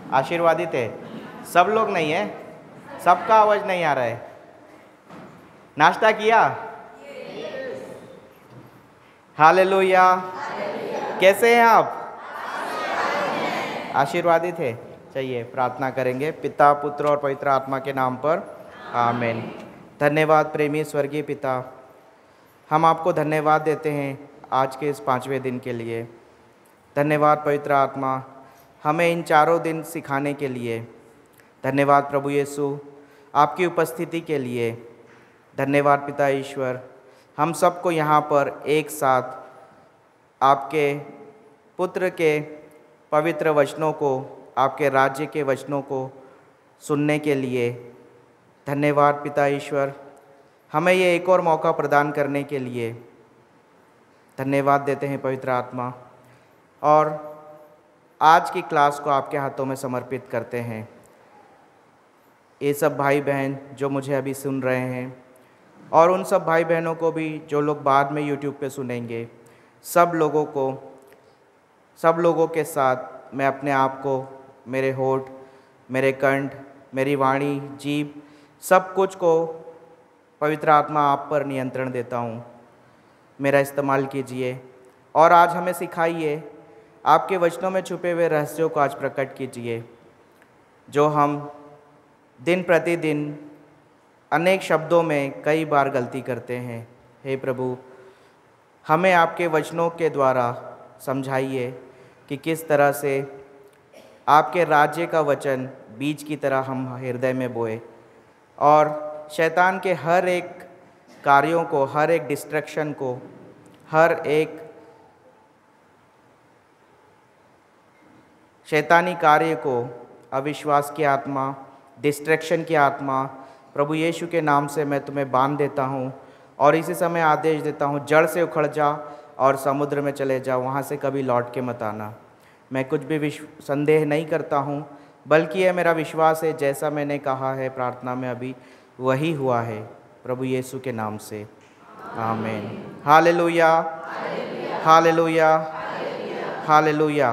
आशीर्वादित है। सब लोग नहीं है, सबका आवाज नहीं आ रहा है। नाश्ता किया? हालेलुया। कैसे हैं आप? आशीर्वादित है। चलिए प्रार्थना करेंगे। पिता, पुत्र और पवित्र आत्मा के नाम पर आमीन। धन्यवाद प्रेमी स्वर्गीय पिता, हम आपको धन्यवाद देते हैं आज के इस 5वें दिन के लिए। धन्यवाद पवित्र आत्मा, हमें इन 4 दिन सिखाने के लिए। धन्यवाद प्रभु यीशु आपकी उपस्थिति के लिए। धन्यवाद पिता ईश्वर, हम सबको यहाँ पर एक साथ आपके पुत्र के पवित्र वचनों को, आपके राज्य के वचनों को सुनने के लिए। धन्यवाद पिता ईश्वर, हमें ये एक और मौका प्रदान करने के लिए धन्यवाद देते हैं पवित्र आत्मा। और आज की क्लास को आपके हाथों में समर्पित करते हैं। ये सब भाई बहन जो मुझे अभी सुन रहे हैं और उन सब भाई बहनों को भी जो लोग बाद में यूट्यूब पे सुनेंगे, सब लोगों के साथ मैं अपने आप को, मेरे होठ, मेरे कंठ, मेरी वाणी, जीभ, सब कुछ को पवित्र आत्मा आप पर नियंत्रण देता हूँ। मेरा इस्तेमाल कीजिए और आज हमें सिखाइए, आपके वचनों में छुपे हुए रहस्यों को आज प्रकट कीजिए, जो हम दिन प्रतिदिन अनेक शब्दों में कई बार गलती करते हैं। हे प्रभु, हमें आपके वचनों के द्वारा समझाइए कि किस तरह से आपके राज्य का वचन बीज की तरह हम हृदय में बोए और शैतान के हर एक कार्यों को, हर एक डिस्ट्रैक्शन को, हर एक शैतानी कार्य को, अविश्वास की आत्मा, डिस्ट्रैक्शन की आत्मा, प्रभु यीशु के नाम से मैं तुम्हें बांध देता हूँ और इसी समय आदेश देता हूँ, जड़ से उखड़ जा और समुद्र में चले जा, वहाँ से कभी लौट के मत आना। मैं कुछ भी संदेह नहीं करता हूँ, बल्कि यह मेरा विश्वास है, जैसा मैंने कहा है प्रार्थना में अभी, वही हुआ है प्रभु यीशु के नाम से। आमीन। Hallelujah, hallelujah, hallelujah.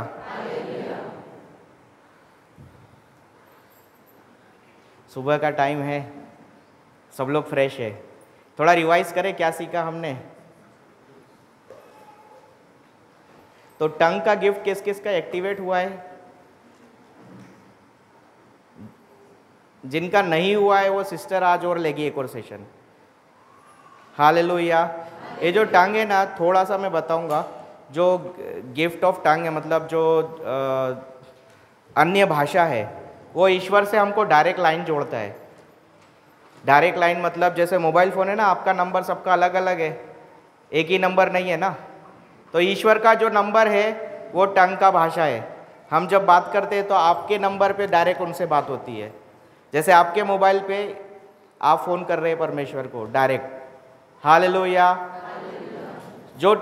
सुबह का टाइम है, सब लोग फ्रेश है। थोड़ा रिवाइज करें क्या सीखा हमने। तो टंग का गिफ्ट किस किस का एक्टिवेट हुआ है? जिनका नहीं हुआ है वो सिस्टर आज और लेगी एक और सेशन। हालेलुया। ये जो टंग है ना, थोड़ा सा मैं बताऊंगा, जो गिफ्ट ऑफ टंग है, मतलब जो अन्य भाषा है, वो ईश्वर से हमको डायरेक्ट लाइन जोड़ता है। डायरेक्ट लाइन मतलब जैसे मोबाइल फ़ोन है ना, आपका नंबर सबका अलग अलग है, एक ही नंबर नहीं है ना। तो ईश्वर का जो नंबर है वो टंग का भाषा है। हम जब बात करते हैं तो आपके नंबर पे डायरेक्ट उनसे बात होती है। जैसे आपके मोबाइल पे आप फ़ोन कर रहे हैं परमेश्वर को डायरेक्ट। हालेलुया। जो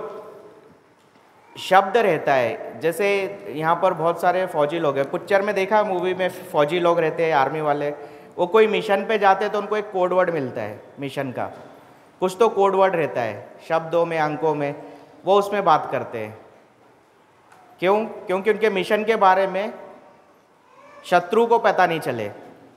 शब्द रहता है, जैसे यहाँ पर बहुत सारे फौजी लोग हैं, पिक्चर में देखा, मूवी में फौजी लोग रहते हैं, आर्मी वाले, वो कोई मिशन पे जाते हैं तो उनको एक कोड वर्ड मिलता है मिशन का, कुछ तो कोड वर्ड रहता है, शब्दों में, अंकों में, वो उसमें बात करते हैं। क्यों? क्योंकि उनके मिशन के बारे में शत्रु को पता नहीं चले।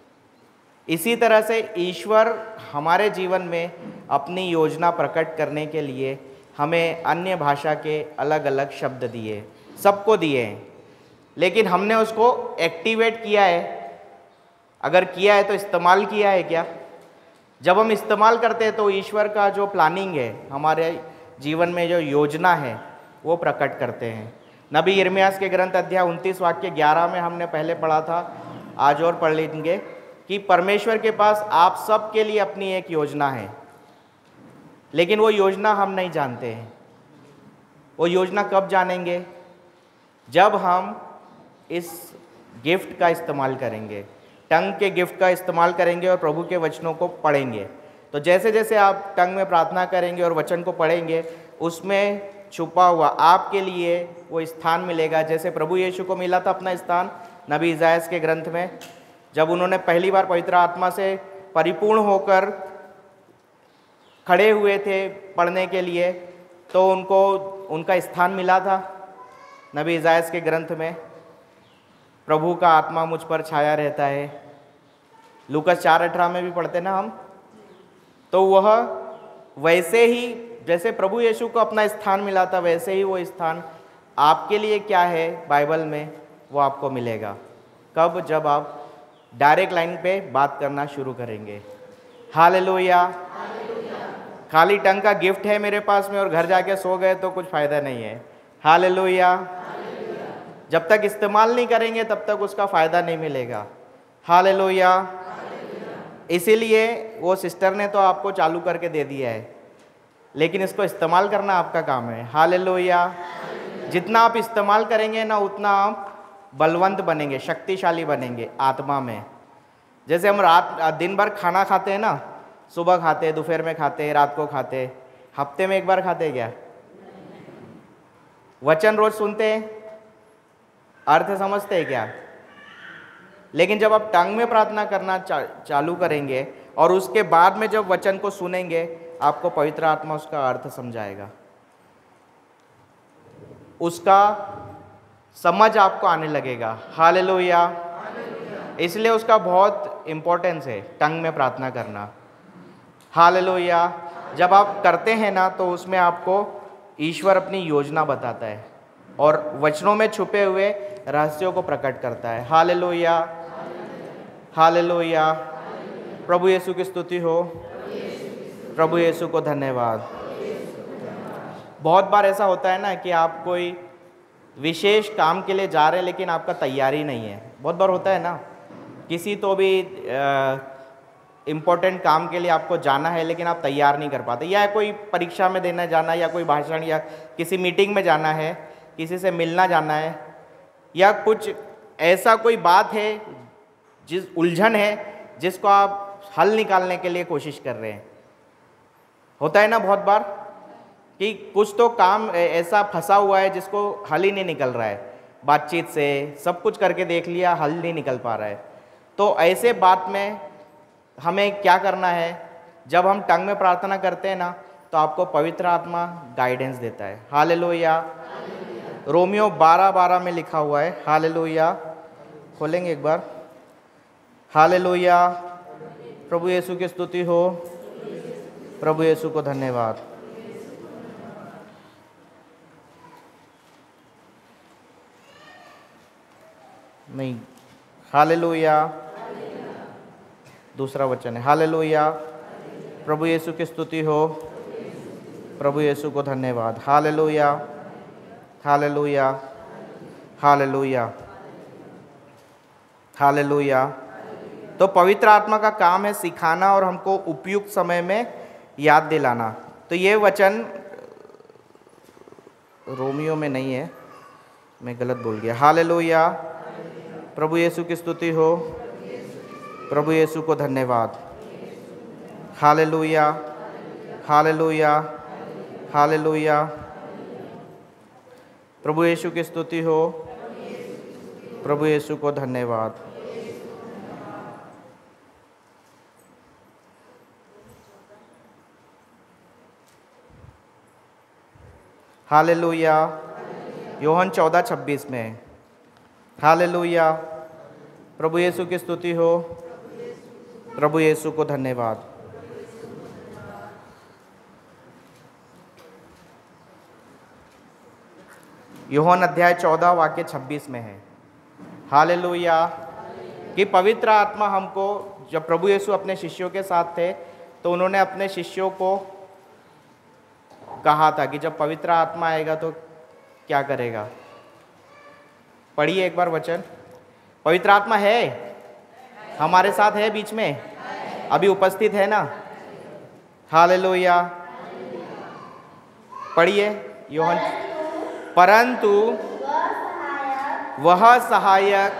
इसी तरह से ईश्वर हमारे जीवन में अपनी योजना प्रकट करने के लिए हमें अन्य भाषा के अलग अलग शब्द दिए, सबको दिए हैं, लेकिन हमने उसको एक्टिवेट किया है। अगर किया है तो इस्तेमाल किया है क्या? जब हम इस्तेमाल करते हैं तो ईश्वर का जो प्लानिंग है, हमारे जीवन में जो योजना है, वो प्रकट करते हैं। नबी यिर्मयाह के ग्रंथ अध्याय 29 वाक्य 11 में हमने पहले पढ़ा था, आज और पढ़ लेंगे कि परमेश्वर के पास आप सब के लिए अपनी एक योजना है, लेकिन वो योजना हम नहीं जानते हैं। वो योजना कब जानेंगे? जब हम इस गिफ्ट का इस्तेमाल करेंगे, टंग के गिफ्ट का इस्तेमाल करेंगे और प्रभु के वचनों को पढ़ेंगे। तो जैसे जैसे आप टंग में प्रार्थना करेंगे और वचन को पढ़ेंगे, उसमें छुपा हुआ आपके लिए वो स्थान मिलेगा, जैसे प्रभु यीशु को मिला था अपना स्थान नबी इसायाह के ग्रंथ में। जब उन्होंने पहली बार पवित्र आत्मा से परिपूर्ण होकर खड़े हुए थे पढ़ने के लिए, तो उनको उनका स्थान मिला था नबी इसायाह के ग्रंथ में। प्रभु का आत्मा मुझ पर छाया रहता है। लूकास 4:18 में भी पढ़ते ना हम। तो वह वैसे ही जैसे प्रभु यीशु को अपना स्थान मिला था, वैसे ही वो स्थान आपके लिए क्या है बाइबल में, वो आपको मिलेगा। कब? जब आप डायरेक्ट लाइन पे बात करना शुरू करेंगे। हालेलुया। खाली टंग का गिफ्ट है मेरे पास में और घर जाके सो गए तो कुछ फ़ायदा नहीं है। हालेलुया। जब तक इस्तेमाल नहीं करेंगे तब तक उसका फ़ायदा नहीं मिलेगा। हालेलुया। इसीलिए वो सिस्टर ने तो आपको चालू करके दे दिया है, लेकिन इसको इस्तेमाल करना आपका काम है। हालेलुया। जितना आप इस्तेमाल करेंगे ना, उतना आप बलवंत बनेंगे, शक्तिशाली बनेंगे आत्मा में। जैसे हम दिन भर खाना खाते हैं ना, सुबह खाते हैं, दोपहर में खाते हैं, रात को खाते हैं, हफ्ते में एक बार खाते हैं क्या? वचन रोज सुनते हैं, अर्थ समझते हैं क्या? लेकिन जब आप टंग में प्रार्थना करना चालू करेंगे और उसके बाद में जब वचन को सुनेंगे, आपको पवित्र आत्मा उसका अर्थ समझाएगा, उसका समझ आपको आने लगेगा। हालेलुया। इसलिए उसका बहुत इम्पोर्टेंस है टंग में प्रार्थना करना। हालेलुया। जब आप करते हैं ना, तो उसमें आपको ईश्वर अपनी योजना बताता है और वचनों में छुपे हुए रहस्यों को प्रकट करता है। हालेलुया। हालेलुया। प्रभु यीशु की स्तुति हो। प्रभु यीशु को धन्यवाद। बहुत बार ऐसा होता है ना कि आप कोई विशेष काम के लिए जा रहे हैं, लेकिन आपका तैयारी नहीं है। बहुत बार होता है ना, किसी तो भी इम्पोर्टेंट काम के लिए आपको जाना है, लेकिन आप तैयार नहीं कर पाते, या कोई परीक्षा में देना जाना, या कोई भाषण, या किसी मीटिंग में जाना है, किसी से मिलना जाना है, या कुछ ऐसा कोई बात है, जिस उलझन है जिसको आप हल निकालने के लिए कोशिश कर रहे हैं। होता है ना बहुत बार कि कुछ तो काम ऐसा फंसा हुआ है जिसको हल ही नहीं निकल रहा है, बातचीत से सब कुछ करके देख लिया, हल नहीं निकल पा रहा है। तो ऐसे बात में हमें क्या करना है? जब हम टंग में प्रार्थना करते हैं ना, तो आपको पवित्र आत्मा गाइडेंस देता है। हालेलुया। रोमियो 12:12 में लिखा हुआ है। हालेलुया। खोलेंगे एक बार। हालेलुया। प्रभु यीशु की स्तुति हो। प्रभु यीशु को धन्यवाद। नहीं, हालेलुया। दूसरा वचन है। हालेलुया। प्रभु यीशु की स्तुति हो। प्रभु यीशु को धन्यवाद। हालेलुया। हालेलुया। हालेलुया। हालेलुया। तो पवित्र आत्मा का काम है सिखाना और हमको उपयुक्त समय में याद दिलाना। तो ये वचन रोमियो में नहीं है, मैं गलत बोल गया। हालेलुया। प्रभु यीशु की स्तुति हो। प्रभु यीशु को धन्यवाद। हालेलुया। हालेलुया। हालेलुया। प्रभु यीशु की स्तुति हो। प्रभु यीशु को धन्यवाद। हालेलुया। यूहन्ना 14:26 में। हालेलुया। प्रभु यीशु की स्तुति हो। प्रभु यीशु को धन्यवाद। यूहन्ना अध्याय 14 वाक्य 26 में है। हालेलुया। कि पवित्र आत्मा हमको, जब प्रभु यीशु अपने शिष्यों के साथ थे, तो उन्होंने अपने शिष्यों को कहा था कि जब पवित्र आत्मा आएगा तो क्या करेगा। पढ़िए एक बार वचन। पवित्र आत्मा है, हमारे साथ है, बीच में अभी उपस्थित है ना। हालेलुया। पढ़िए यूहन्ना। परंतु वह सहायक,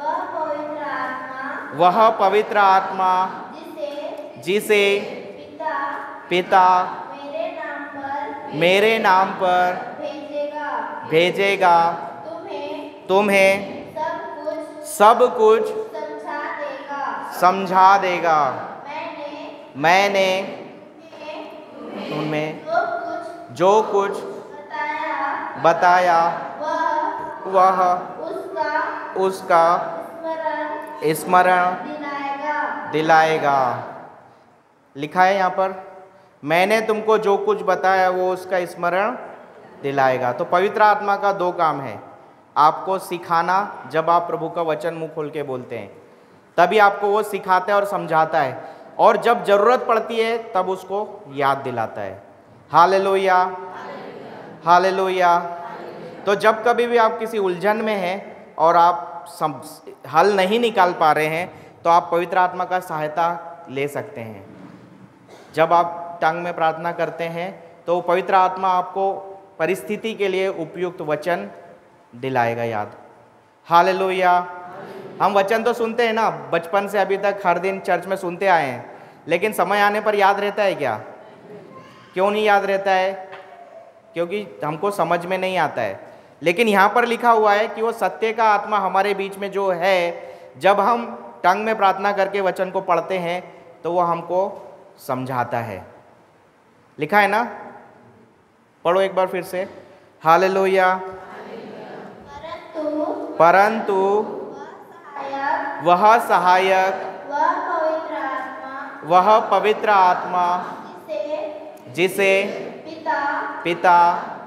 वह पवित्र आत्मा जिसे पिता मेरे नाम पर भेजेगा, तुम्हें सब कुछ समझा देगा। मैंने तुम्हें जो कुछ बताया वह उसका स्मरण दिलाएगा। लिखा है यहाँ पर, मैंने तुमको जो कुछ बताया वो उसका स्मरण दिलाएगा। तो पवित्र आत्मा का दो काम है, आपको सिखाना, जब आप प्रभु का वचन मुंह खोल के बोलते हैं तभी आपको वो सिखाता है और समझाता है, और जब जरूरत पड़ती है तब उसको याद दिलाता है। Hallelujah, hallelujah. तो जब कभी भी आप किसी उलझन में हैं और आप हल नहीं निकाल पा रहे हैं तो आप पवित्र आत्मा का सहायता ले सकते हैं। जब आप टंग में प्रार्थना करते हैं तो पवित्र आत्मा आपको परिस्थिति के लिए उपयुक्त वचन दिलाएगा याद। हालेलुया। हम वचन तो सुनते हैं ना, बचपन से अभी तक हर दिन चर्च में सुनते आए हैं, लेकिन समय आने पर याद रहता है क्या? क्यों नहीं याद रहता है? क्योंकि हमको समझ में नहीं आता है। लेकिन यहाँ पर लिखा हुआ है कि वो सत्य का आत्मा हमारे बीच में जो है, जब हम टंग में प्रार्थना करके वचन को पढ़ते हैं तो वो हमको समझाता है। लिखा है ना, पढ़ो एक बार फिर से। हालेलुया। परंतु वह सहायक, वह पवित्र आत्मा जिसे पिता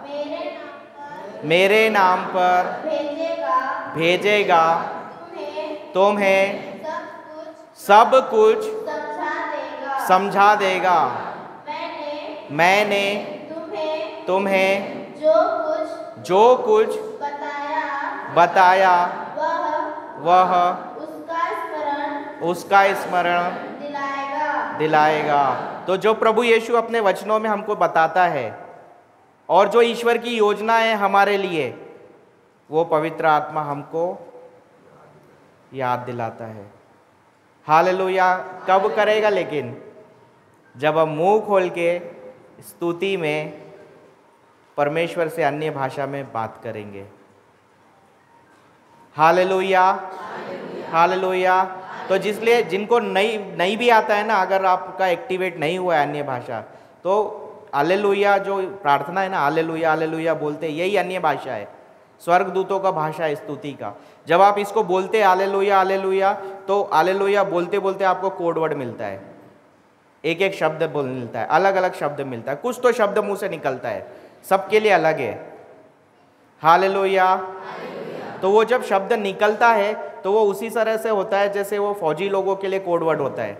मेरे नाम पर भेजेगा तुम्हें सब कुछ समझा देगा। मैंने तुम्हें जो कुछ बताया वह उसका स्मरण दिलाएगा। तो जो प्रभु यीशु अपने वचनों में हमको बताता है और जो ईश्वर की योजना है हमारे लिए, वो पवित्र आत्मा हमको याद दिलाता है। हालेलुया। कब करेगा? लेकिन जब हम मुंह खोल के स्तुति में परमेश्वर से अन्य भाषा में बात करेंगे। Hallelujah, hallelujah. तो जिसलिए जिनको नहीं भी आता है ना, अगर आपका एक्टिवेट नहीं हुआ है अन्य भाषा, तो हालेलुया जो प्रार्थना है ना, हालेलुया हालेलुया बोलते, यही अन्य भाषा है, स्वर्गदूतों का भाषा है स्तुति का। जब आप इसको बोलते हालेलुया हालेलुया, तो हालेलुया बोलते बोलते आपको कोड वर्ड मिलता है, एक एक शब्द बोल मिलता है, अलग अलग शब्द मिलता है, कुछ तो शब्द मुंह से निकलता है, सबके लिए अलग है। हालेलुया। तो वो जब शब्द निकलता है तो वो उसी तरह से होता है जैसे वो फौजी लोगों के लिए कोड वर्ड होता है।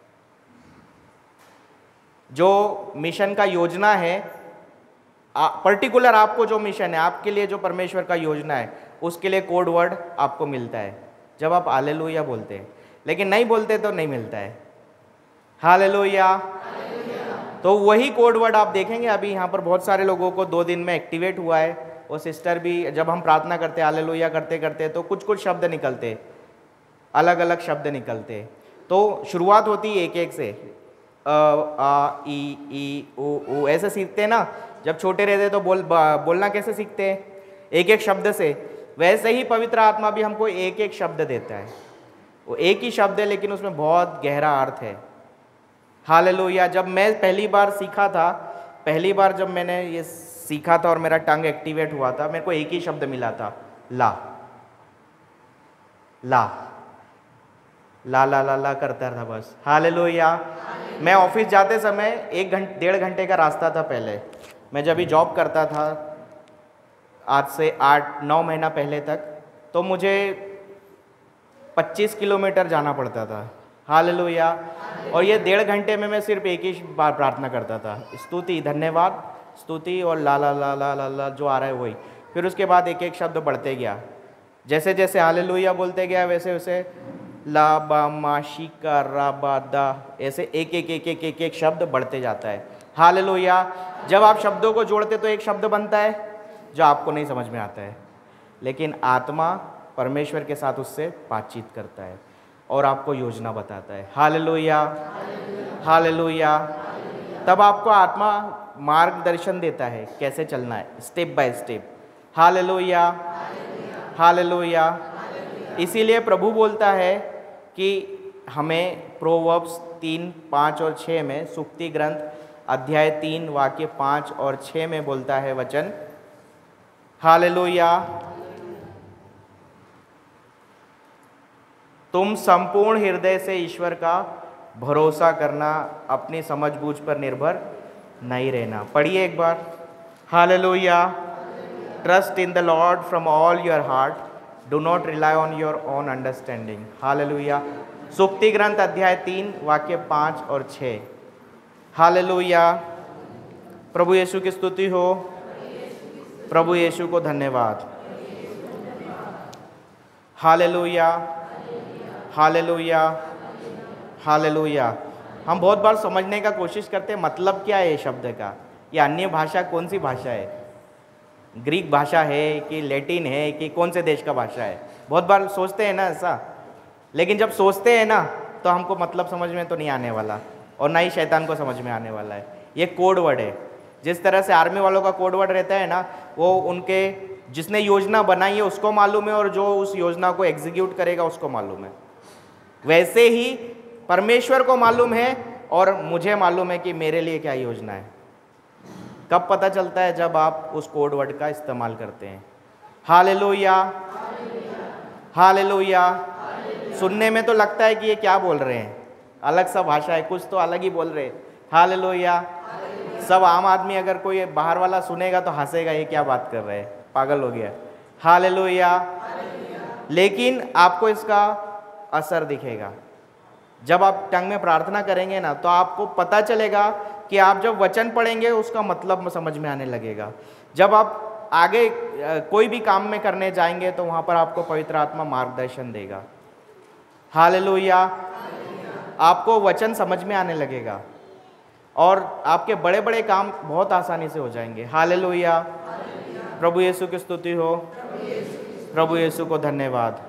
जो मिशन का योजना है, पर्टिकुलर आपको जो मिशन है, आपके लिए जो परमेश्वर का योजना है, उसके लिए कोड वर्ड आपको मिलता है जब आप हालेलुया बोलते हैं। लेकिन नहीं बोलते तो नहीं मिलता है। हालेलुया। तो वही कोड वर्ड आप देखेंगे अभी यहाँ पर बहुत सारे लोगों को 2 दिन में एक्टिवेट हुआ है। वो सिस्टर भी, जब हम प्रार्थना करते हालेलुया करते करते तो कुछ कुछ शब्द निकलते, अलग अलग शब्द निकलते। तो शुरुआत होती है एक एक से, आ ई ऊ ऐसे सीखते हैं ना। जब छोटे रहते तो बोलना कैसे सीखते हैं? एक एक शब्द से। वैसे ही पवित्र आत्मा भी हमको एक एक शब्द देता है। वो एक ही शब्द है लेकिन उसमें बहुत गहरा अर्थ है। हालेलुया। जब मैं पहली बार सीखा था, पहली बार जब मैंने ये सीखा था और मेरा टंग एक्टिवेट हुआ था, मेरे को एक ही शब्द मिला था, ला ला ला ला ला ला करता था बस। हालेलुया। मैं ऑफिस जाते समय 1-1.5 घंटे का रास्ता था पहले। मैं जब भी जॉब करता था आज से 8-9 महीना पहले तक, तो मुझे 25 किलोमीटर जाना पड़ता था। हालेलुया। और ये 1.5 घंटे में मैं सिर्फ एक ही बार प्रार्थना करता था, स्तुति, धन्यवाद, स्तुति और ला ला ला ला ला ला जो आ रहा है वही। फिर उसके बाद एक एक शब्द बढ़ते गया। जैसे जैसे हालेलुया बोलते गया वैसे वैसे ला बा मा शी का रा बा दा, ऐसे एक एक एक एक एक एक शब्द बढ़ते जाता है। हालेलुया। जब आप शब्दों को जोड़ते तो एक शब्द बनता है जो आपको नहीं समझ में आता है, लेकिन आत्मा परमेश्वर के साथ उससे बातचीत करता है और आपको योजना बताता है। Hallelujah, hallelujah. तब आपको आत्मा मार्गदर्शन देता है कैसे चलना है, step by step. Hallelujah, hallelujah. इसीलिए प्रभु बोलता है कि हमें प्रोवर्ब्स 3, 5 और 6 में, सूक्ति ग्रंथ अध्याय 3 वाक्य 5 और 6 में बोलता है वचन। हालेलुया। तुम संपूर्ण हृदय से ईश्वर का भरोसा करना, अपनी समझबूझ पर निर्भर नहीं रहना। पढ़िए एक बार। Hallelujah. Trust in the lord from all your heart, do not rely on your own understanding. Hallelujah. सूक्ति ग्रंथ अध्याय 3 वाक्य 5 और 6। हालेलुया। प्रभु यीशु की स्तुति हो। प्रभु यीशु को धन्यवाद। Hallelujah, hallelujah, hallelujah. हम बहुत बार समझने का कोशिश करते हैं मतलब क्या है ये शब्द का, ये अन्य भाषा कौन सी भाषा है, ग्रीक भाषा है कि लैटिन है कि कौन से देश का भाषा है। बहुत बार सोचते हैं ना ऐसा, लेकिन जब सोचते हैं ना तो हमको मतलब समझ में तो नहीं आने वाला और ना ही शैतान को समझ में आने वाला है। ये कोड वर्ड है। जिस तरह से आर्मी वालों का कोड वर्ड रहता है ना, वो उनके जिसने योजना बनाई है उसको मालूम है और जो उस योजना को एग्जीक्यूट करेगा उसको मालूम है। वैसे ही परमेश्वर को मालूम है और मुझे मालूम है कि मेरे लिए क्या योजना है। कब पता चलता है? जब आप उस कोड वर्ड का इस्तेमाल करते हैं। Hallelujah, hallelujah. सुनने में तो लगता है कि ये क्या बोल रहे हैं, अलग सा भाषा है, कुछ तो अलग ही बोल रहे हैं। हालेलुया। सब आम आदमी अगर कोई बाहर वाला सुनेगा तो हंसेगा, ये क्या बात कर रहे हैं, पागल हो गया। हालेलुया। लेकिन आपको इसका असर दिखेगा जब आप टंग में प्रार्थना करेंगे ना, तो आपको पता चलेगा कि आप जब वचन पढ़ेंगे उसका मतलब समझ में आने लगेगा। जब आप आगे कोई भी काम में करने जाएंगे तो वहाँ पर आपको पवित्र आत्मा मार्गदर्शन देगा। हालेलुया। आपको वचन समझ में आने लगेगा और आपके बड़े बड़े काम बहुत आसानी से हो जाएंगे। हालेलुया। प्रभु यीशु की स्तुति हो। प्रभु यीशु को धन्यवाद।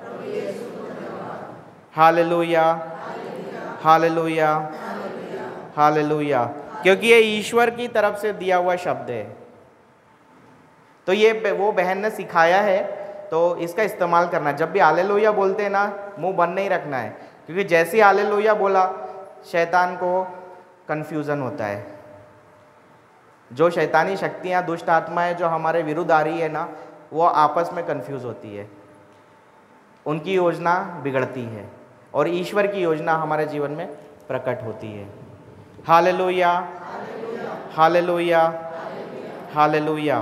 Hallelujah, hallelujah, hallelujah. क्योंकि ये ईश्वर की तरफ से दिया हुआ शब्द है, तो ये वो बहन ने सिखाया है, तो इसका इस्तेमाल करना। जब भी हालेलुया बोलते हैं ना, मुंह बंद नहीं रखना है, क्योंकि जैसे ही हालेलुया बोला शैतान को कन्फ्यूज़न होता है। जो शैतानी शक्तियाँ, दुष्ट आत्माएं जो हमारे विरुद्ध आ रही है ना, वो आपस में कन्फ्यूज़ होती है, उनकी योजना बिगड़ती है और ईश्वर की योजना हमारे जीवन में प्रकट होती है। Hallelujah, hallelujah, hallelujah.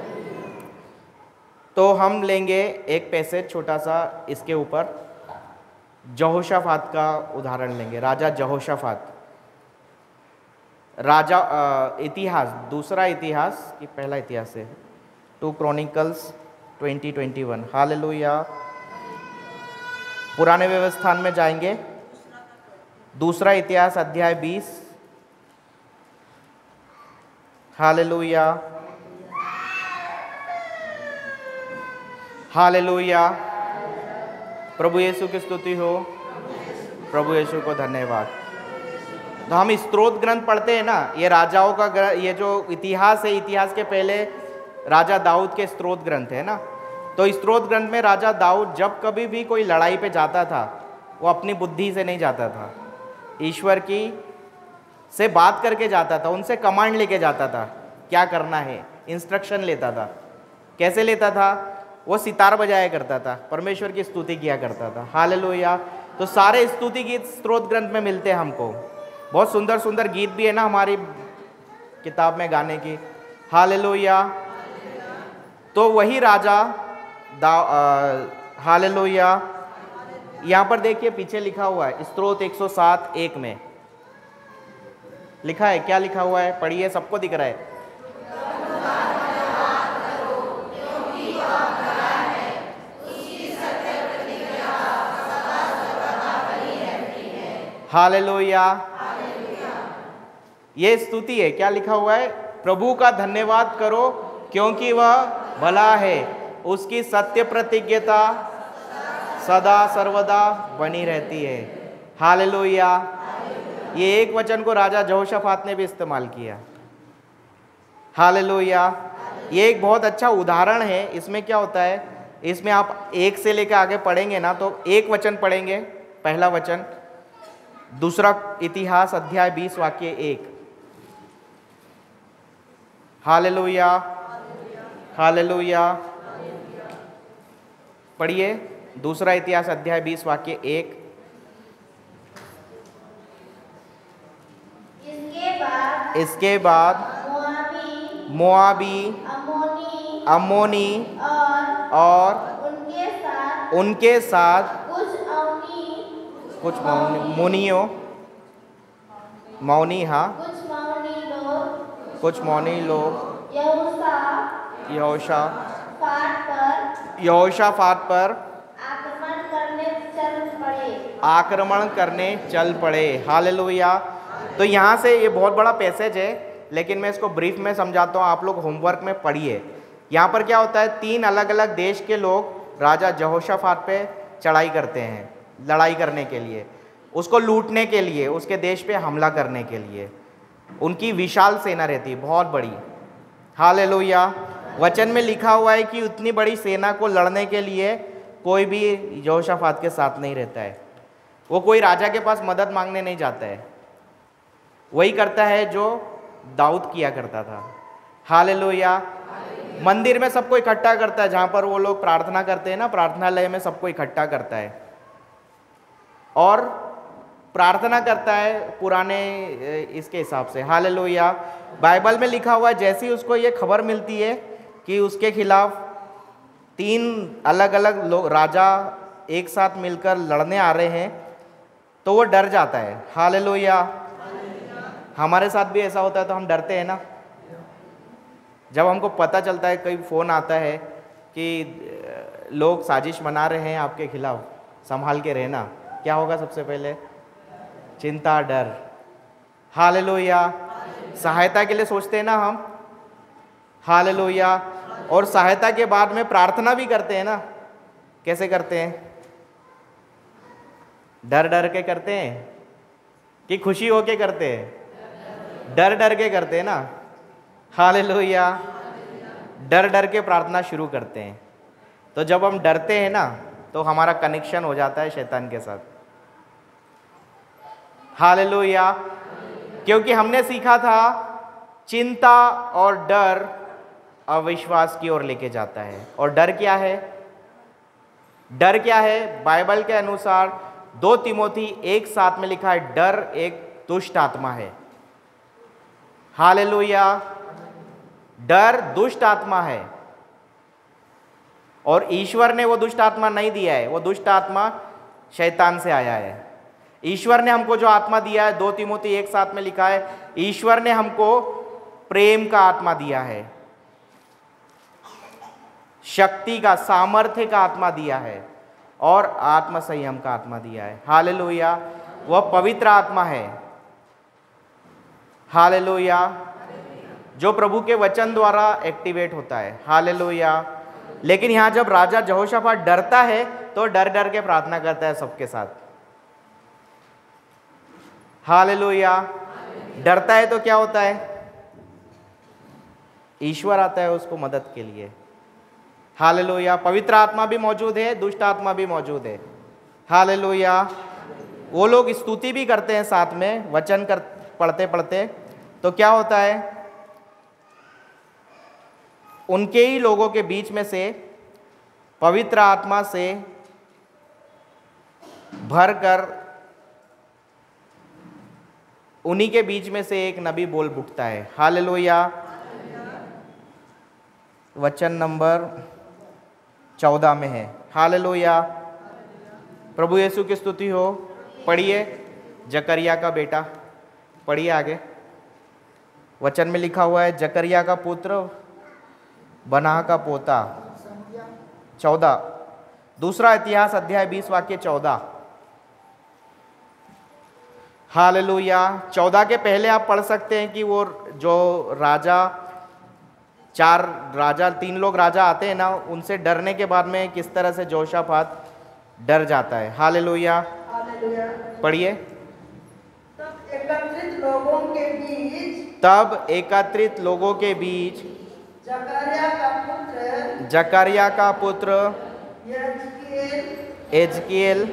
तो हम लेंगे एक पैसेज छोटा सा इसके ऊपर, यहोशाफात का उदाहरण लेंगे। राजा यहोशाफात, राजा इतिहास, दूसरा इतिहास कि पहला इतिहास है, 2 क्रॉनिकल्स 20:21। हालेलुया। पुराने व्यवस्थान में जाएंगे, दूसरा इतिहास अध्याय 20। Hallelujah, hallelujah. प्रभु यीशु की स्तुति हो। प्रभु यीशु को धन्यवाद। तो हम स्तोत्र ग्रंथ पढ़ते हैं ना, ये राजाओं का ये जो इतिहास है, इतिहास के पहले राजा दाऊद के स्तोत्र ग्रंथ है ना। तो स्तोत्र ग्रंथ में राजा दाऊद जब कभी भी कोई लड़ाई पे जाता था, वो अपनी बुद्धि से नहीं जाता था, ईश्वर की से बात करके जाता था, उनसे कमांड लेके जाता था, क्या करना है, इंस्ट्रक्शन लेता था। कैसे लेता था? वो सितार बजाया करता था, परमेश्वर की स्तुति किया करता था। हालेलुया। तो सारे स्तुति गीत स्तोत्र ग्रंथ में मिलते हैं हमको। बहुत सुंदर सुंदर गीत भी है ना हमारी किताब में गाने की। हालेलुया। तो वही राजा हालेलुया। यहाँ पर देखिए पीछे लिखा हुआ है, स्तोत्र 107:1 में लिखा है। क्या लिखा हुआ है? पढ़िए, सबको दिख रहा है। हालेलुया। ये स्तुति है। क्या लिखा हुआ है? प्रभु का धन्यवाद करो क्योंकि वह भला है, उसकी सत्य प्रतिज्ञता सदा सर्वदा बनी रहती है। हालेलुया। ये एक वचन को राजा यहोशाफात ने भी इस्तेमाल किया। हालेलुया। ये एक बहुत अच्छा उदाहरण है। इसमें क्या होता है, इसमें आप 1 से लेकर आगे पढ़ेंगे ना, तो एक वचन पढ़ेंगे, पहला वचन, दूसरा इतिहास अध्याय 20 वाक्य 1। Hallelujah, hallelujah. पढ़िए, दूसरा इतिहास अध्याय 20 वाक्य 1। इसके बाद मोआबी, अम्मोनी और उनके साथ कुछ मुनियों, मौनी, हाँ, कुछ मौनी लोग यहोशाफात पर आक्रमण करने चल पड़े। हालेलुया। तो यहाँ से ये बहुत बड़ा पैसेज है, लेकिन मैं इसको ब्रीफ में समझाता हूँ, आप लोग होमवर्क में पढ़िए। यहाँ पर क्या होता है, 3 अलग अलग देश के लोग राजा यहोशाफात पे चढ़ाई करते हैं, लड़ाई करने के लिए, उसको लूटने के लिए, उसके देश पे हमला करने के लिए। उनकी विशाल सेना रहती है, बहुत बड़ी। हालेलुया। वचन में लिखा हुआ है कि उतनी बड़ी सेना को लड़ने के लिए कोई भी यहोशाफात के साथ नहीं रहता है। वो कोई राजा के पास मदद मांगने नहीं जाता है, वही करता है जो दाऊद किया करता था। हालेलुया। मंदिर में सबको इकट्ठा करता है, जहाँ पर वो लोग प्रार्थना करते हैं ना, प्रार्थनालय में सबको इकट्ठा करता है और प्रार्थना करता है पुराने इसके हिसाब से। हालेलुया। बाइबल में लिखा हुआ है, जैसी उसको ये खबर मिलती है कि उसके खिलाफ 3 अलग अलग लोग राजा एक साथ मिलकर लड़ने आ रहे हैं, तो वो डर जाता है। हालेलुया। हमारे साथ भी ऐसा होता है तो हम डरते हैं ना, जब हमको पता चलता है, कई फ़ोन आता है कि लोग साजिश बना रहे हैं आपके खिलाफ, संभाल के रहना, क्या होगा सबसे पहले? चिंता, डर। हालेलुया। सहायता के लिए सोचते हैं ना हम। हालेलुया। और सहायता के बाद में प्रार्थना भी करते हैं ना। कैसे करते हैं? डर डर के करते हैं कि खुशी होके करते हैं? डर डर के करते हैं ना। हालेलुया। डर डर के प्रार्थना शुरू करते हैं। तो जब हम डरते हैं ना, तो हमारा कनेक्शन हो जाता है शैतान के साथ। हालेलुया। क्योंकि हमने सीखा था, चिंता और डर अविश्वास की ओर लेके जाता है। और डर क्या है? डर क्या है? बाइबल के अनुसार 2 तिमोथी 1:7 में लिखा है, डर एक दुष्ट आत्मा है। हालेलुया। डर दुष्ट आत्मा है और ईश्वर ने वो दुष्ट आत्मा नहीं दिया है, वो दुष्ट आत्मा शैतान से आया है। ईश्वर ने हमको जो आत्मा दिया है, 2 तिमोथी 1:7 में लिखा है, ईश्वर ने हमको प्रेम का आत्मा दिया है, शक्ति का, सामर्थ्य का आत्मा दिया है और आत्म संयम का आत्मा दिया है। हालेलुया। वह पवित्र आत्मा है। हालेलुया। जो प्रभु के वचन द्वारा एक्टिवेट होता है। हालेलुया। लेकिन यहाँ जब राजा यहोशाफात डरता है, तो डर डर के प्रार्थना करता है सबके साथ। हालेलुया। डरता है तो क्या होता है? ईश्वर आता है उसको मदद के लिए। हालेलुया। पवित्र आत्मा भी मौजूद है, दुष्ट आत्मा भी मौजूद है। हालेलुया। वो लोग स्तुति भी करते हैं साथ में, वचन पढ़ते पढ़ते। तो क्या होता है? उनके ही लोगों के बीच में से पवित्र आत्मा से भरकर उन्हीं के बीच में से एक नबी बोल उठता है। हालेलुया। वचन नंबर 14 में है। हालेलुया। प्रभु यीशु की स्तुति हो। पढ़िए, जकरिया का बेटा। पढ़िए आगे। वचन में लिखा हुआ है, जकरिया का पुत्र, बनाह का पोता। 14, दूसरा इतिहास अध्याय 20 वाक्य 14। हालेलुया। 14 के पहले आप पढ़ सकते हैं कि वो जो राजा, 3 लोग राजा आते हैं ना, उनसे डरने के बाद में किस तरह से यहोशाफात डर जाता है। हालेलुया। पढ़िए। तब एकत्रित लोगों के बीच जकरिया का पुत्र एजकिएल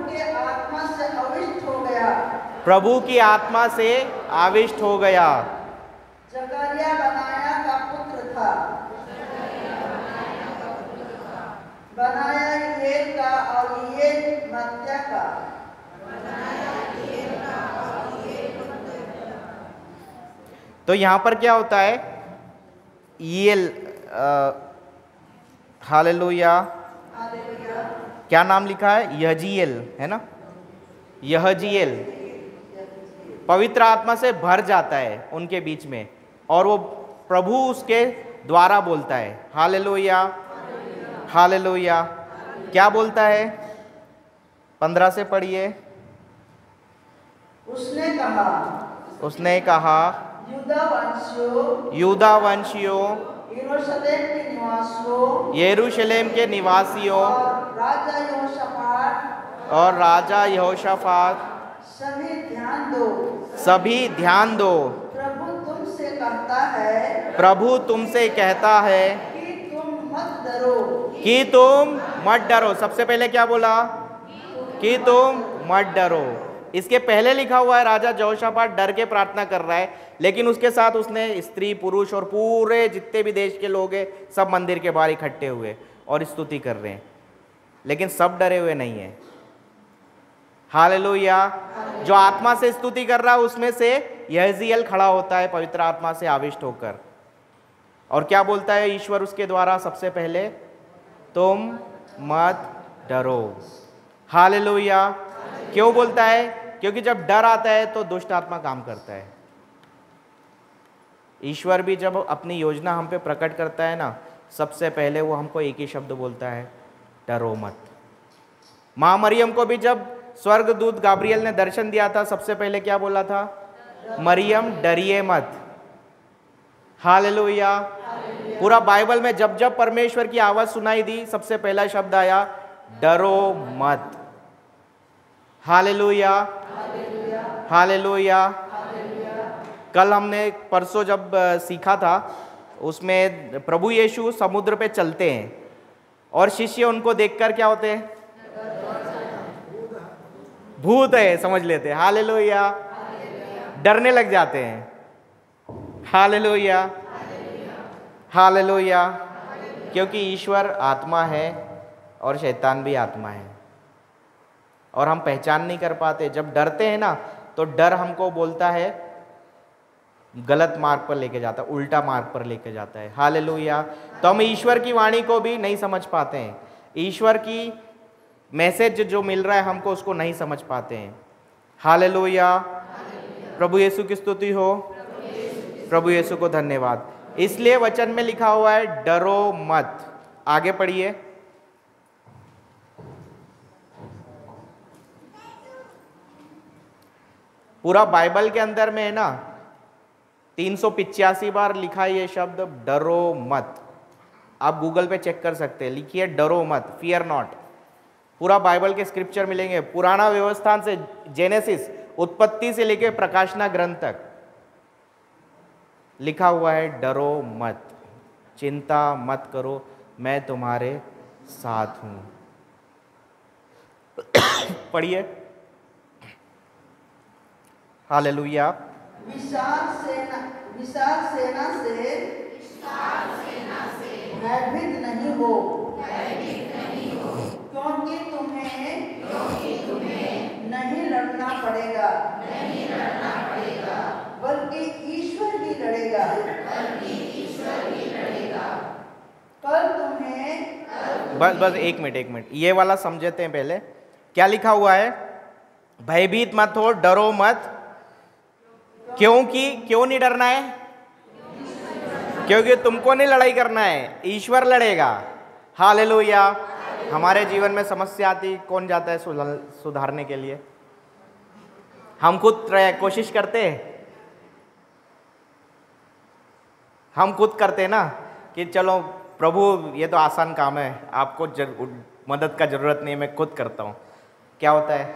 प्रभु की आत्मा से आविष्ट हो गया। जकरिया बनाया का पुत्र था, बनाया येल का और येल मत्या का। तो यहाँ पर क्या होता है, यल, हालेलुया, क्या नाम लिखा है, यहजीएल है ना, यहजीएल पवित्र आत्मा से भर जाता है उनके बीच में, और वो प्रभु उसके द्वारा बोलता है। Hallelujah, hallelujah. क्या बोलता है, 15 से पढ़िए। उसने कहा यूदा वंशियों, यरूशलेम के निवासियों और राजा यहोशाफात, सभी ध्यान दो, प्रभु तुमसे कहता है कि तुम मत डरो। सबसे पहले क्या बोला, कि तुम मत डरो। इसके पहले लिखा हुआ है राजा यहोशाफात डर के प्रार्थना कर रहा है, लेकिन उसके साथ उसने स्त्री पुरुष और पूरे जितने भी देश के लोग हैं सब मंदिर के बाहर इकट्ठे हुए और स्तुति कर रहे हैं, लेकिन सब डरे हुए नहीं है। हालेलुया। जो आत्मा से स्तुति कर रहा है उसमें से यहजीएल खड़ा होता है पवित्र आत्मा से आविष्ट होकर, और क्या बोलता है ईश्वर उसके द्वारा, सबसे पहले तुम मत डरो। हालेलुया। क्यों बोलता है, क्योंकि जब डर आता है तो दुष्ट आत्मा काम करता है। ईश्वर भी जब अपनी योजना हम पे प्रकट करता है ना, सबसे पहले वो हमको एक ही शब्द बोलता है, डरो मत। माँ मरियम को भी जब स्वर्गदूत गाब्रियल ने दर्शन दिया था, सबसे पहले क्या बोला था, मरियम डरिए मत। हालेलुया। पूरा बाइबल में जब जब परमेश्वर की आवाज सुनाई दी, सबसे पहला शब्द आया, डरो मत। Hallelujah, hallelujah. कल हमने परसों जब सीखा था, उसमें प्रभु यीशु समुद्र पे चलते हैं और शिष्य उनको देखकर क्या होते हैं, भूत है समझ लेते हैं। हालेलुया। डरने लग जाते हैं। Hallelujah, hallelujah. क्योंकि ईश्वर आत्मा है और शैतान भी आत्मा है, और हम पहचान नहीं कर पाते। जब डरते हैं ना, तो डर हमको बोलता है, गलत मार्ग पर लेके जाता है, उल्टा मार्ग पर लेके जाता है। हालेलुया। तो हम ईश्वर की वाणी को भी नहीं समझ पाते हैं, ईश्वर की मैसेज जो मिल रहा है हमको, उसको नहीं समझ पाते हैं। हालेलुया। प्रभु यीशु की स्तुति हो, प्रभु यीशु को धन्यवाद। इसलिए वचन में लिखा हुआ है, डरो मत। आगे पढ़िए। पूरा बाइबल के अंदर में है ना 385 बार लिखा है ये शब्द, डरो मत। आप गूगल पे चेक कर सकते हैं, लिखिए डरो मत, फियर नॉट। पूरा बाइबल के स्क्रिप्चर मिलेंगे, पुराना व्यवस्थान से, जेनेसिस उत्पत्ति से लेकर प्रकाशना ग्रंथ तक लिखा हुआ है, डरो मत, चिंता मत करो, मैं तुम्हारे साथ हूं। पढ़िए। हालेलुया। विशाल सेना से भयभीत नहीं हो, क्योंकि तुम्हें नहीं लड़ना पड़ेगा, बल्कि ईश्वर ही लड़ेगा। कल तुम्हें बस एक मिनट, ये वाला समझते हैं पहले। क्या लिखा हुआ है, भयभीत मत हो, डरो मत। क्योंकि क्यों नहीं डरना है, क्योंकि तुमको नहीं लड़ाई करना है, ईश्वर लड़ेगा। हालेलुया। हमारे जीवन में समस्या आती, कौन जाता है सुधारने के लिए? हम खुद कोशिश करते हैं, हम खुद करते हैं ना कि चलो प्रभु ये तो आसान काम है, आपको मदद का जरूरत नहीं है, मैं खुद करता हूँ। क्या होता है,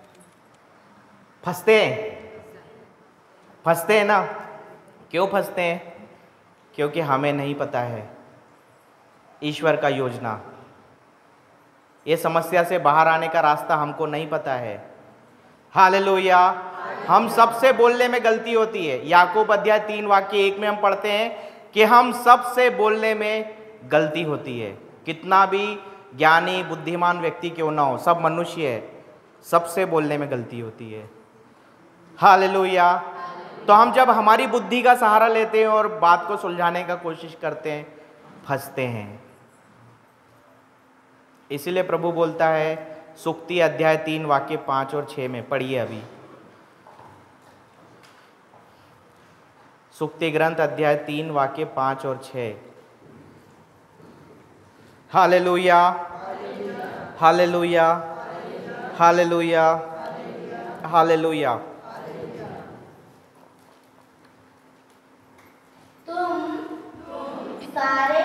फंसते हैं ना। क्यों फंसते हैं? क्योंकि हमें नहीं पता है ईश्वर का योजना, ये समस्या से बाहर आने का रास्ता हमको नहीं पता है। हालेलुया। हम सबसे बोलने में गलती होती है। याकूब अध्याय 3 वाक्य 1 में हम पढ़ते हैं कि हम सबसे बोलने में गलती होती है। कितना भी ज्ञानी बुद्धिमान व्यक्ति क्यों ना हो, सब मनुष्य है, सबसे बोलने में गलती होती है। हालेलुया। तो हम जब हमारी बुद्धि का सहारा लेते हैं और बात को सुलझाने का कोशिश करते हैं, फंसते हैं। इसीलिए प्रभु बोलता है सुक्ति अध्याय 3 वाक्य 5 और 6 में, पढ़िए अभी। सुक्ति ग्रंथ अध्याय 3 वाक्य 5 और 6। Hallelujah, hallelujah, hallelujah, hallelujah. तुम सारे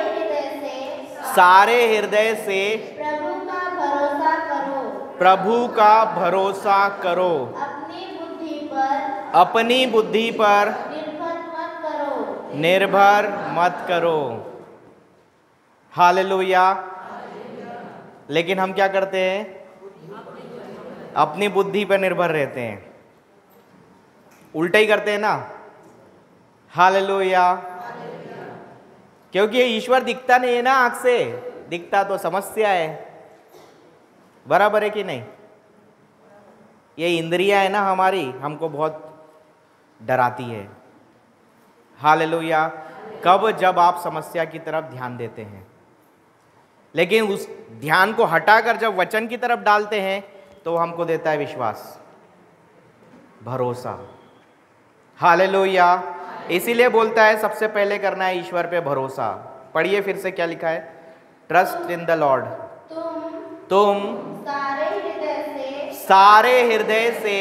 हृदय से प्रभु का भरोसा करो, प्रभु का भरोसा करो, अपनी बुद्धि पर निर्भर मत करो। हालेलुया। लेकिन हम क्या करते हैं? अपनी बुद्धि पर निर्भर रहते हैं, उल्टा ही करते हैं ना। हालेलुया। क्योंकि ये ईश्वर दिखता नहीं है ना आंख से, दिखता तो समस्या है। बराबर है कि नहीं? ये इंद्रियां है ना हमारी, हमको बहुत डराती है। हालेलुया। कब? जब आप समस्या की तरफ ध्यान देते हैं। लेकिन उस ध्यान को हटाकर जब वचन की तरफ डालते हैं तो हमको देता है विश्वास, भरोसा। हालेलुया। इसीलिए बोलता है सबसे पहले करना है ईश्वर पे भरोसा। पढ़िए फिर से क्या लिखा है? Trust in the lord. तुम सारे हृदय से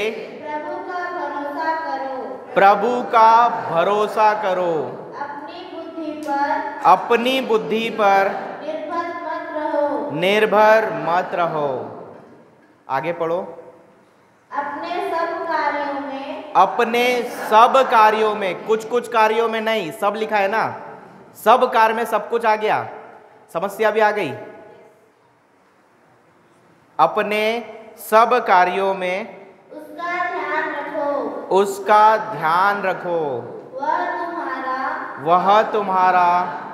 प्रभु का भरोसा करो, अपनी बुद्धि पर निर्भर मत रहो। आगे पढ़ो। अपने सब कार्यों में, कुछ कुछ कार्यों में नहीं, सब लिखा है ना। सब कार्य में सब कुछ आ गया, समस्या भी आ गई। अपने सब कार्यों में उसका ध्यान रखो, वह तुम्हारा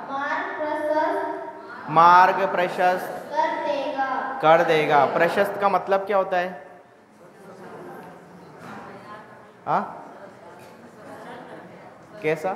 मार्ग प्रशस्त कर देगा। प्रशस्त का मतलब क्या होता है? हाँ, कैसा?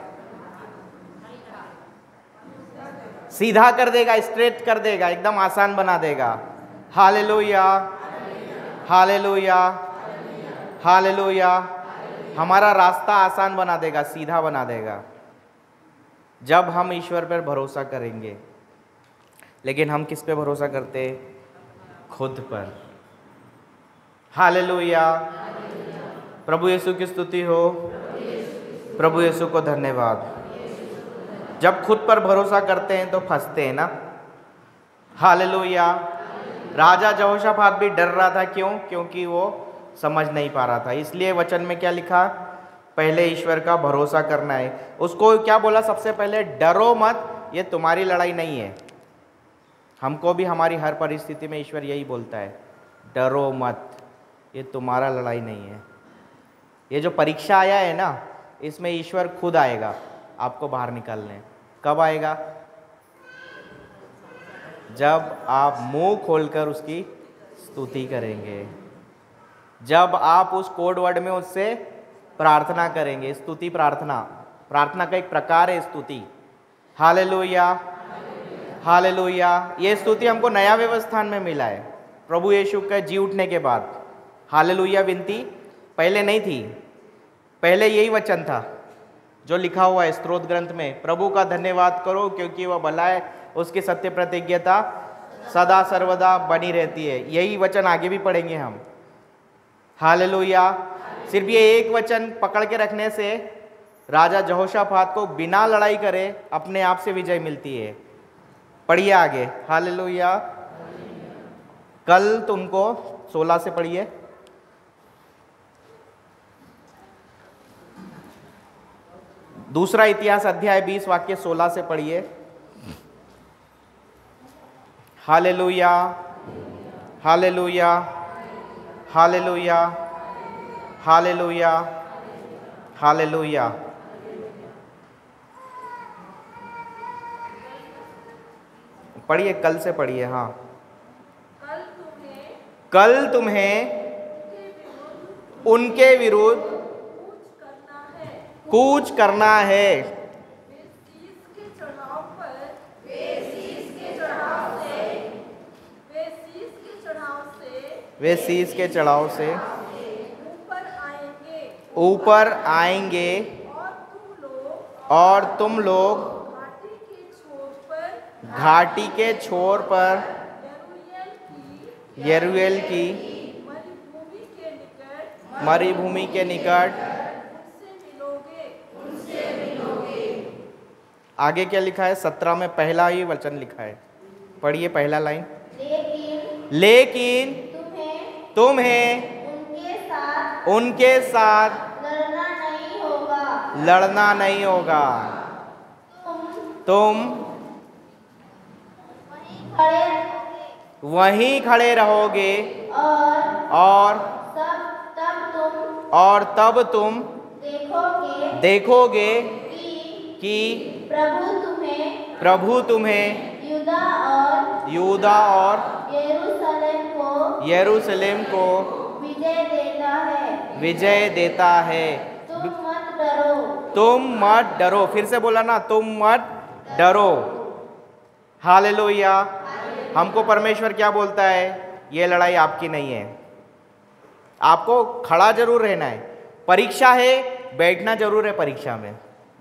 सीधा कर देगा, स्ट्रेट कर देगा, एकदम आसान बना देगा। Hallelujah, hallelujah, hallelujah. हमारा रास्ता आसान बना देगा, सीधा बना देगा, जब हम ईश्वर पर भरोसा करेंगे। लेकिन हम किस पे भरोसा करते? खुद पर। हालेलुया। प्रभु यीशु की स्तुति हो। प्रभु यीशु को धन्यवाद। जब खुद पर भरोसा करते हैं तो फंसते हैं ना। हालेलुया। राजा यहोशापात भी डर रहा था। क्यों? क्योंकि वो समझ नहीं पा रहा था। इसलिए वचन में क्या लिखा? पहले ईश्वर का भरोसा करना है। उसको क्या बोला? सबसे पहले डरो मत, ये तुम्हारी लड़ाई नहीं है। हमको भी हमारी हर परिस्थिति में ईश्वर यही बोलता है, डरो मत, ये तुम्हारा लड़ाई नहीं है। ये जो परीक्षा आया है ना, इसमें ईश्वर खुद आएगा आपको बाहर निकालने। कब आएगा? जब आप मुंह खोलकर उसकी स्तुति करेंगे, जब आप उस कोड वर्ड में उससे प्रार्थना करेंगे। स्तुति प्रार्थना, प्रार्थना का एक प्रकार है स्तुति। हालेलुया, हालेलुया। ये स्तुति हमको नया व्यवस्थान में मिला है प्रभु यीशु के जी उठने के बाद। हालेलुया विनती पहले नहीं थी, पहले यही वचन था जो लिखा हुआ है स्तोत्र ग्रंथ में, प्रभु का धन्यवाद करो क्योंकि वह भला है, उसकी सत्य प्रतिज्ञता सदा सर्वदा बनी रहती है। यही वचन आगे भी पढ़ेंगे हम। हालेलुया। सिर्फ ये एक वचन पकड़ के रखने से राजा यहोशापात को बिना लड़ाई करे अपने आप से विजय मिलती है। पढ़िए आगे। हालेलुया। कल तुमको 16 से पढ़िए। दूसरा इतिहास अध्याय 20 वाक्य 16 से पढ़िए। हालेलुया, हालेलुया, हालेलुया, हालेलुया, हालेलुया। पढ़िए, कल से पढ़िए। हाँ, कल तुम्हें उनके विरुद्ध कूच करना है। वे शीश के चढ़ाव से ऊपर आएंगे और तुम लोग घाटी के छोर पर यरूएल की मरुभूमि के निकट आगे क्या लिखा है? 17 में पहला ही वचन लिखा है, पढ़िए पहला लाइन। लेकिन तुम्हें उनके साथ लड़ना नहीं होगा। तुम वहीं खड़े रहोगे और तब तुम देखोगे कि प्रभु तुम्हें यूदा और यरूशलेम को विजय देता है। तुम मत डरो। फिर से बोला ना, तुम मत डरो। हालेलुया। हमको परमेश्वर क्या बोलता है? ये लड़ाई आपकी नहीं है। आपको खड़ा जरूर रहना है। परीक्षा है, बैठना जरूर है परीक्षा में।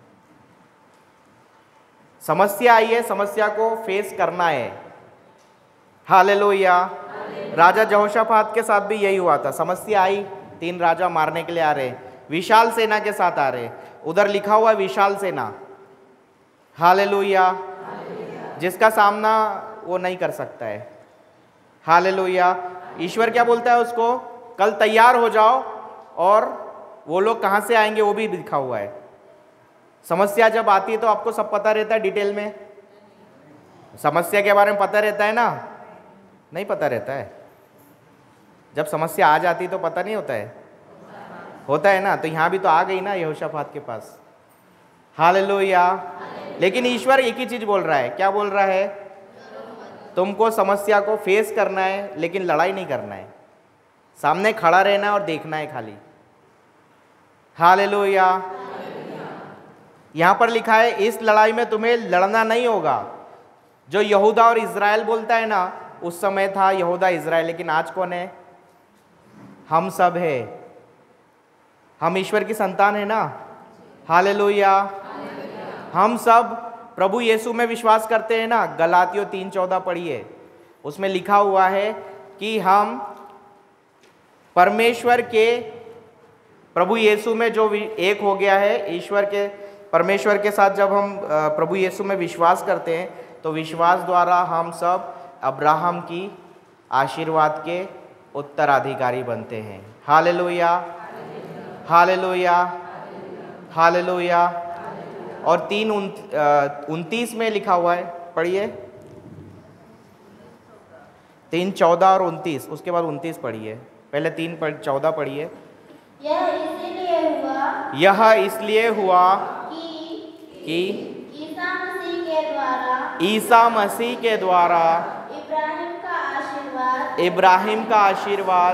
समस्या आई है, समस्या को फेस करना है। हालेलुया। राजा यहोशापात के साथ भी यही हुआ था। समस्या आई, 3 राजा मारने के लिए आ रहे, विशाल सेना के साथ आ रहे। उधर लिखा हुआ है विशाल सेना। हालेलुया। जिसका सामना वो नहीं कर सकता है। हालेलुया। ईश्वर क्या बोलता है उसको? कल तैयार हो जाओ। और वो लोग कहाँ से आएंगे वो भी लिखा हुआ है। समस्या जब आती है तो आपको सब पता रहता है डिटेल में? समस्या के बारे में पता रहता है ना? नहीं पता रहता है। जब समस्या आ जाती तो पता नहीं होता है? होता है ना। तो यहाँ भी तो आ गई ना यहोशापात के पास। हालेलुया। लेकिन ईश्वर एक ही चीज बोल रहा है। क्या बोल रहा है? तुमको समस्या को फेस करना है, लेकिन लड़ाई नहीं करना है। सामने खड़ा रहना है और देखना है खाली। हालेलुया। यहां पर लिखा है इस लड़ाई में तुम्हें लड़ना नहीं होगा। जो यहूदा और इज़राइल बोलता है ना, उस समय था यहूदा इज़राइल, लेकिन आज कौन है? हम सब है। हम ईश्वर की संतान है ना। हालेलुया। हम सब प्रभु यीशु में विश्वास करते हैं ना। गलातियों 3:14 पढ़िए, उसमें लिखा हुआ है कि हम परमेश्वर के प्रभु यीशु में जो एक हो गया है, ईश्वर के परमेश्वर के साथ जब हम प्रभु यीशु में विश्वास करते हैं तो विश्वास द्वारा हम सब अब्राहम की आशीर्वाद के उत्तराधिकारी बनते हैं। हालेलुया। हालेलुया। हालेलुया। और 3:29 में लिखा हुआ है, पढ़िए। 3:14 और 29, उसके बाद 29 पढ़िए। पहले 3:14 पढ़िए। यह इसलिए हुआ कि ईसा मसीह के द्वारा इब्राहिम का आशीर्वाद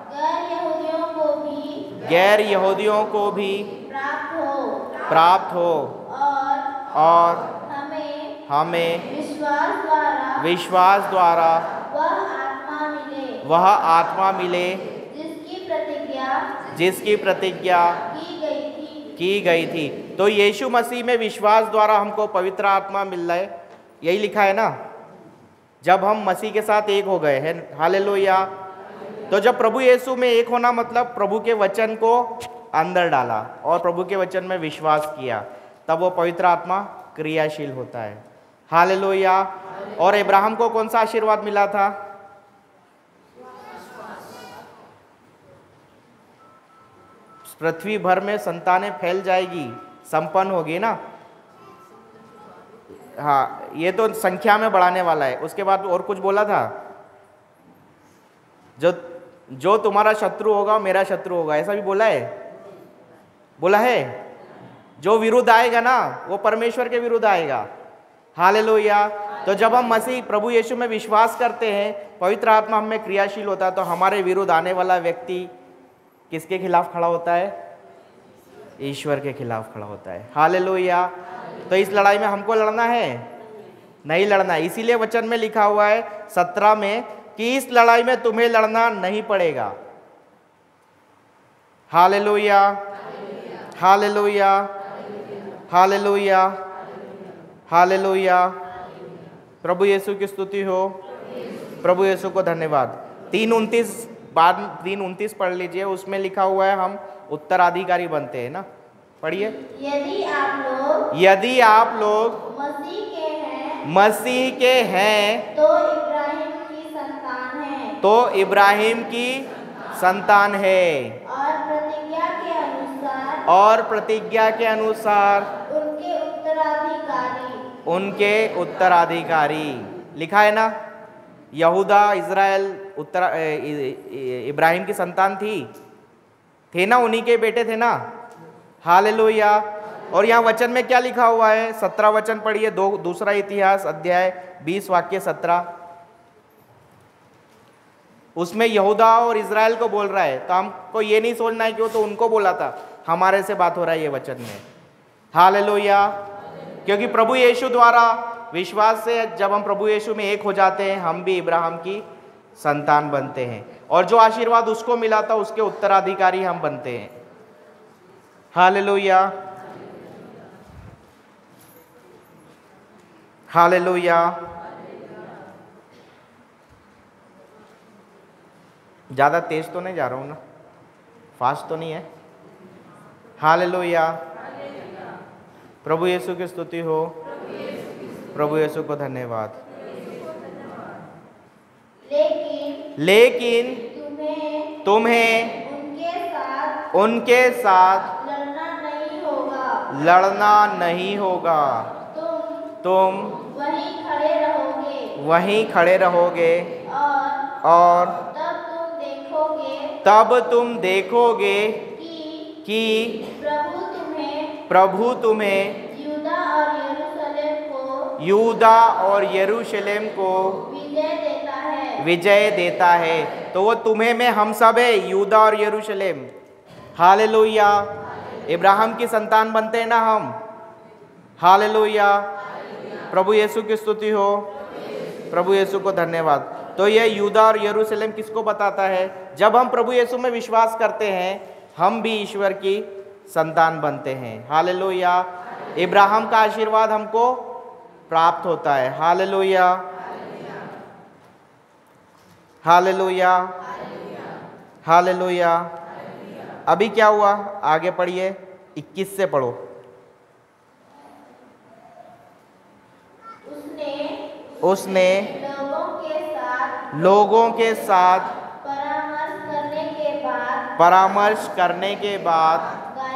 गैर यहूदियों को भी प्राप्त हो और हमें विश्वास द्वारा वह आत्मा मिले जिसकी प्रतिज्ञा की गई थी। तो यीशु मसीह में विश्वास द्वारा हमको पवित्र आत्मा मिल रहा है। यही लिखा है ना, जब हम मसीह के साथ एक हो गए हैं। हालेलुया। तो जब प्रभु यीशु में एक होना मतलब प्रभु के वचन को अंदर डाला और प्रभु के वचन में विश्वास किया, तब वो पवित्र आत्मा क्रियाशील होता है। हालेलुया। और इब्राहिम को कौन सा आशीर्वाद मिला था? पृथ्वी भर में संतानें फैल जाएगी, संपन्न होगी ना। हाँ, ये तो संख्या में बढ़ाने वाला है। उसके बाद और कुछ बोला था, जो तुम्हारा शत्रु होगा मेरा शत्रु होगा, ऐसा भी बोला है? बोला है। जो विरुद्ध आएगा ना वो परमेश्वर के विरुद्ध आएगा। हालेलुया। तो जब हम मसीह प्रभु यीशु में विश्वास करते हैं, पवित्र आत्मा हम में क्रियाशील होता है, तो हमारे विरुद्ध आने वाला व्यक्ति किसके खिलाफ खड़ा होता है? ईश्वर के खिलाफ खड़ा होता है। हालेलुया। तो इस लड़ाई में हमको लड़ना है? नहीं लड़ना है। इसीलिए वचन में लिखा हुआ है 17 में कि इस लड़ाई में तुम्हें लड़ना नहीं पड़ेगा। हालेलुया, हालेलुया, हालेलुया, हालेलुया। प्रभु यीशु की स्तुति हो। प्रभु यीशु को धन्यवाद। 3:29 पढ़ लीजिए, उसमें लिखा हुआ है हम उत्तराधिकारी बनते हैं ना। पढ़िए। यदि आप लोग मसीह के हैं तो इब्राहिम की संतान हैं, तो इब्राहिम की संतान है और प्रतिज्ञा के अनुसार उनके उत्तराधिकारी। लिखा है ना, यहूदा इज़राइल इब्राहिम की संतान थे ना, उन्हीं के बेटे थे ना। हालेलुया। और यहाँ वचन में क्या लिखा हुआ है? 17 वचन पढ़िए। दूसरा इतिहास अध्याय 20 वाक्य 17। उसमें यहूदा और इज़राइल को बोल रहा है। तो हमको ये नहीं सोचना है कि वो तो उनको बोला था, हमारे से बात हो रहा है ये वचन में। हालेलुया। क्योंकि प्रभु यीशु द्वारा विश्वास से जब हम प्रभु यीशु में एक हो जाते हैं, हम भी इब्राहिम की संतान बनते हैं, और जो आशीर्वाद उसको मिला था उसके उत्तराधिकारी हम बनते हैं। हालेलुया, हालेलुया। ज़्यादा तेज तो नहीं जा रहा हूँ ना? फास्ट तो नहीं है? हालेलुया। प्रभु यीशु की स्तुति हो। प्रभु यीशु को धन्यवाद। लेकिन तुम्हें उनके साथ लड़ना नहीं होगा। तुम वहीं खड़े रहोगे और तब तुम देखोगे कि प्रभु तुम्हें यूदा और यरूशलेम को विजय देता है। तो वो तुम्हें में हम सब है, यूदा और यरूशलेम। हालेलुया। इब्राहिम की संतान बनते हैं ना हम। हालेलुया। प्रभु यीशु की स्तुति हो। प्रभु यीशु को धन्यवाद। तो यह यूदा और यरूशलेम किसको बताता है? जब हम प्रभु यीशु में विश्वास करते हैं, हम भी ईश्वर की संतान बनते हैं। हालेलुया। इब्राहिम का आशीर्वाद हमको प्राप्त होता है। हालेलुया, हालेलुया, हालेलुया। अभी क्या हुआ? आगे पढ़िए, 21 से पढ़ो। उसने लोगों के साथ परामर्श करने के बाद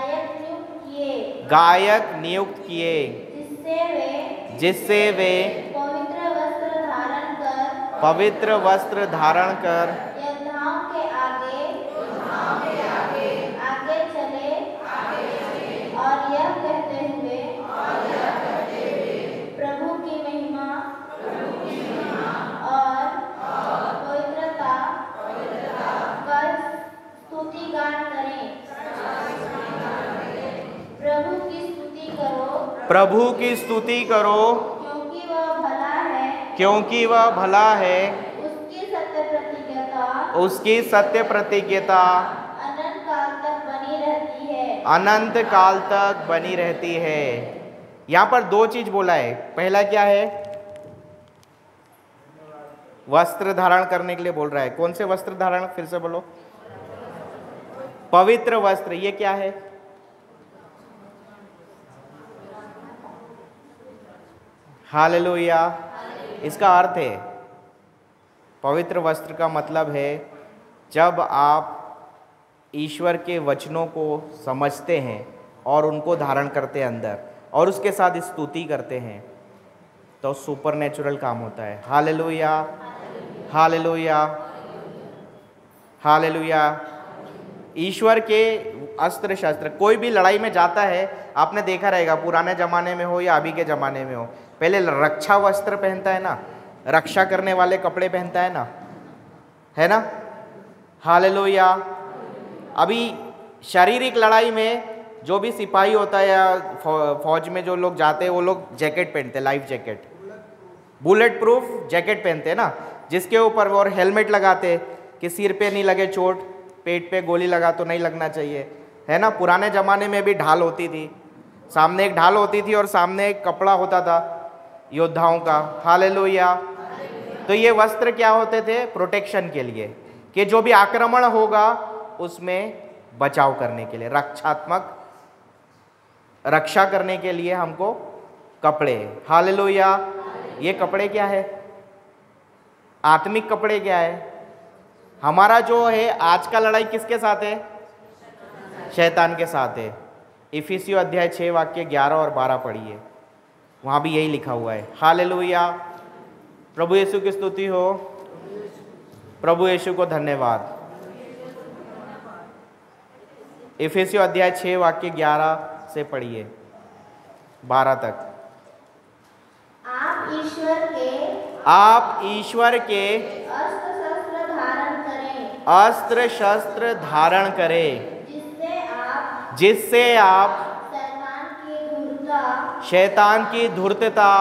गायक नियुक्त किए, जिससे वे पवित्र वस्त्र धारण कर आगे चले और यह कहते हुए प्रभु की महिमा और पवित्रता का स्तुतिगान करें। प्रभु की स्तुति करो, प्रभु की स्तुति करो, क्योंकि वह भला है, क्योंकि वह भला है। उसकी सत्य प्रतिज्ञता अनंत काल तक बनी रहती है। अनंत काल तक बनी रहती है। यहाँ पर दो चीज बोला है। पहला क्या है? वस्त्र धारण करने के लिए बोल रहा है। कौन से वस्त्र धारण? फिर से बोलो। पवित्र वस्त्र। ये क्या है? हालेलुया। इसका अर्थ है, पवित्र वस्त्र का मतलब है जब आप ईश्वर के वचनों को समझते हैं और उनको धारण करते हैं अंदर, और उसके साथ स्तुति करते हैं, तो सुपरनेचुरल काम होता है। Hallelujah, hallelujah, hallelujah. ईश्वर के अस्त्र शस्त्र, कोई भी लड़ाई में जाता है, आपने देखा रहेगा, पुराने ज़माने में हो या अभी के ज़माने में हो, पहले रक्षा वस्त्र पहनता है ना, रक्षा करने वाले कपड़े पहनता है ना, है ना। हालेलुया। अभी शारीरिक लड़ाई में जो भी सिपाही होता है या फौज में जो लोग जाते हैं वो लोग जैकेट पहनते हैं, life jacket, bullet proof jacket पहनते हैं ना, जिसके ऊपर वो और हेलमेट लगाते हैं कि सिर पे नहीं लगे चोट, पेट पे गोली लगा तो नहीं लगना चाहिए, है ना। पुराने ज़माने में भी ढाल होती थी, सामने एक ढाल होती थी और सामने एक कपड़ा होता था योद्धाओं का। हालेलुया। तो ये वस्त्र क्या होते थे? प्रोटेक्शन के लिए, कि जो भी आक्रमण होगा उसमें बचाव करने के लिए, रक्षात्मक रक्षा करने के लिए हमको कपड़े। हालेलुया। ये कपड़े क्या है? आत्मिक कपड़े क्या है? हमारा जो है आज का लड़ाई किसके साथ है? शैतान के साथ है। इफिसियों अध्याय 6 वाक्य 11 और 12 पढ़िए, वहाँ भी यही लिखा हुआ है। हालेलुया। प्रभु यीशु की स्तुति हो। प्रभु यीशु को धन्यवाद। इफिसियों अध्याय 6 वाक्य 11 से पढ़िए 12 तक। आप ईश्वर के अस्त्र शस्त्र धारण करें, जिससे आप शैतान की धूर्तता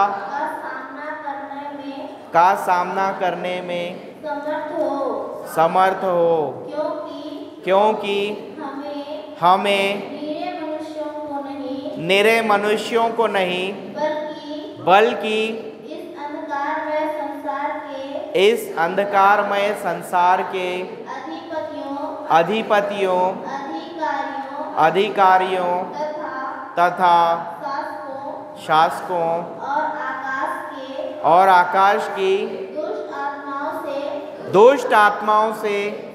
का सामना करने में समर्थ हो, क्योंकि हमें निरे मनुष्यों को नहीं, बल्कि इस अंधकारमय संसार के अधिपतियों, अधिकारियों तथा शासकों और आकाश की दुष्ट आत्माओं से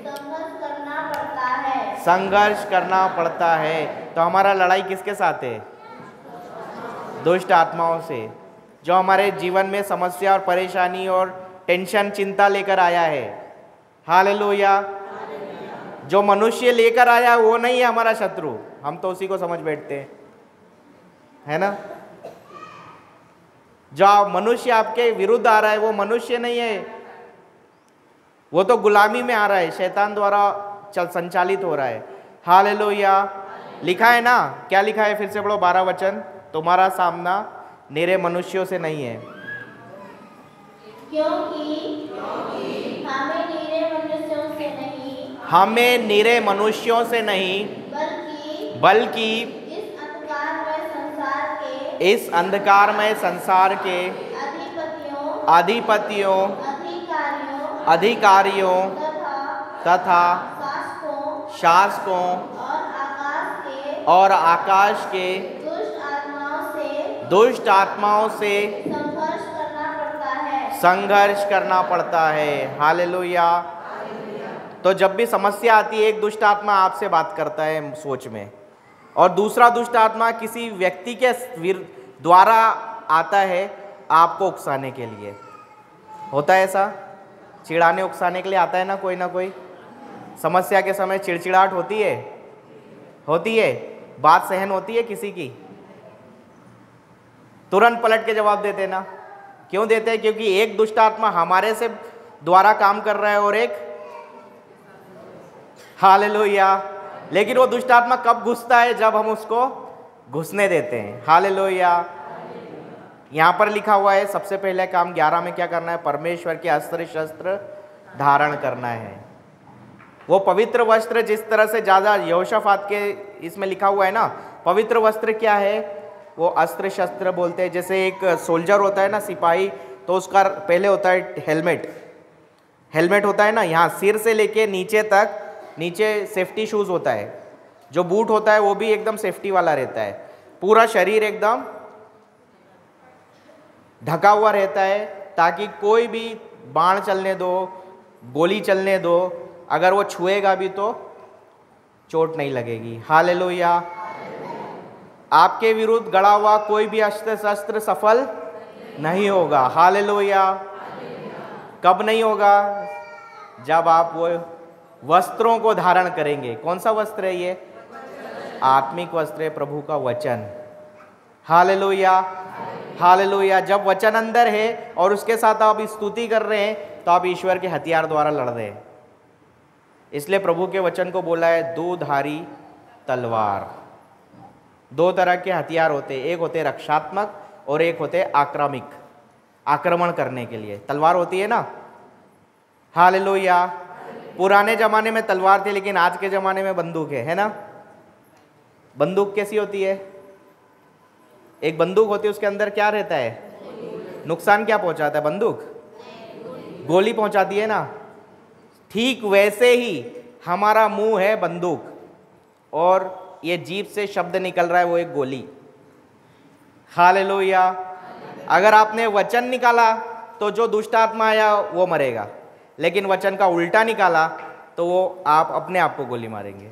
संघर्ष करना पड़ता है। तो हमारा लड़ाई किसके साथ है? दुष्ट आत्माओं से, जो हमारे जीवन में समस्या और परेशानी और टेंशन चिंता लेकर आया है। हालेलुया। जो मनुष्य लेकर आया वो नहीं है हमारा शत्रु, हम तो उसी को समझ बैठते हैं, है ना। जो मनुष्य आपके विरुद्ध आ रहा है वो मनुष्य नहीं है, वो तो गुलामी में आ रहा है, शैतान द्वारा संचालित हो रहा है। हालेलुया। लिखा है ना, क्या लिखा है? फिर से पढ़ो 12 वचन। तुम्हारा सामना निरे मनुष्यों से नहीं है, क्योंकि हमें निरे मनुष्यों से नहीं, बल्कि इस अंधकारमय संसार के अधिपतियों, अधिकारियों तथा शासकों और आकाश के दुष्ट आत्माओं से संघर्ष करना पड़ता है। हालेलुया। तो जब भी समस्या आती है, एक दुष्ट आत्मा आपसे बात करता है सोच में, और दूसरा दुष्ट आत्मा किसी व्यक्ति के द्वारा आता है आपको उकसाने के लिए। होता है ऐसा, चिढ़ाने उकसाने के लिए आता है ना कोई ना कोई। समस्या के समय चिड़चिड़ाहट होती है, होती है, बात सहन होती है किसी की, तुरंत पलट के जवाब देते ना। क्यों देते हैं? क्योंकि एक दुष्ट आत्मा हमारे से द्वारा काम कर रहा है और एक, हालेलुया। लेकिन वो दुष्ट आत्मा कब घुसता है? जब हम उसको घुसने देते हैं। हालेलुया। यहाँ पर लिखा हुआ है सबसे पहले काम 11 में क्या करना है? परमेश्वर के अस्त्र शस्त्र धारण करना है। वो पवित्र वस्त्र, जिस तरह से ज़्यादा यहोशाफात के इसमें लिखा हुआ है ना, पवित्र वस्त्र क्या है? वो अस्त्र शस्त्र बोलते हैं। जैसे एक सोल्जर होता है ना, सिपाही, तो उसका पहले होता है हेलमेट, हेलमेट होता है ना, यहाँ सिर से लेके नीचे तक, नीचे सेफ्टी शूज़ होता है, जो बूट होता है वो भी एकदम सेफ्टी वाला रहता है, पूरा शरीर एकदम ढका हुआ रहता है, ताकि कोई भी बाण चलने दो, गोली चलने दो, अगर वो छुएगा भी तो चोट नहीं लगेगी। हालेलुया। आपके विरुद्ध गड़ा हुआ कोई भी अस्त्र शस्त्र सफल नहीं होगा। हालेलुया। कब नहीं होगा? जब आप वो वस्त्रों को धारण करेंगे। कौन सा वस्त्र है ये? आत्मिक वस्त्र है, प्रभु का वचन। हालेलुया। हालेलुया। जब वचन अंदर है और उसके साथ आप स्तुति कर रहे हैं, तो आप ईश्वर के हथियार द्वारा लड़ रहे हैं। इसलिए प्रभु के वचन को बोला है दो धारी तलवार। दो तरह के हथियार होते हैं, एक होते रक्षात्मक और एक होते आक्रामिक, आक्रमण करने के लिए तलवार होती है ना। हालेलुया। पुराने ज़माने में तलवार थी, लेकिन आज के ज़माने में बंदूक है ना। बंदूक कैसी होती है? एक बंदूक होती है, उसके अंदर क्या रहता है? नुकसान क्या पहुंचाता है बंदूक? गोली पहुंचाती है ना। ठीक वैसे ही हमारा मुंह है बंदूक, और ये जीभ से शब्द निकल रहा है वो एक गोली। हालेलुया। अगर आपने वचन निकाला तो जो दुष्ट आत्मा आया वो मरेगा, लेकिन वचन का उल्टा निकाला तो वो आप अपने आप को गोली मारेंगे।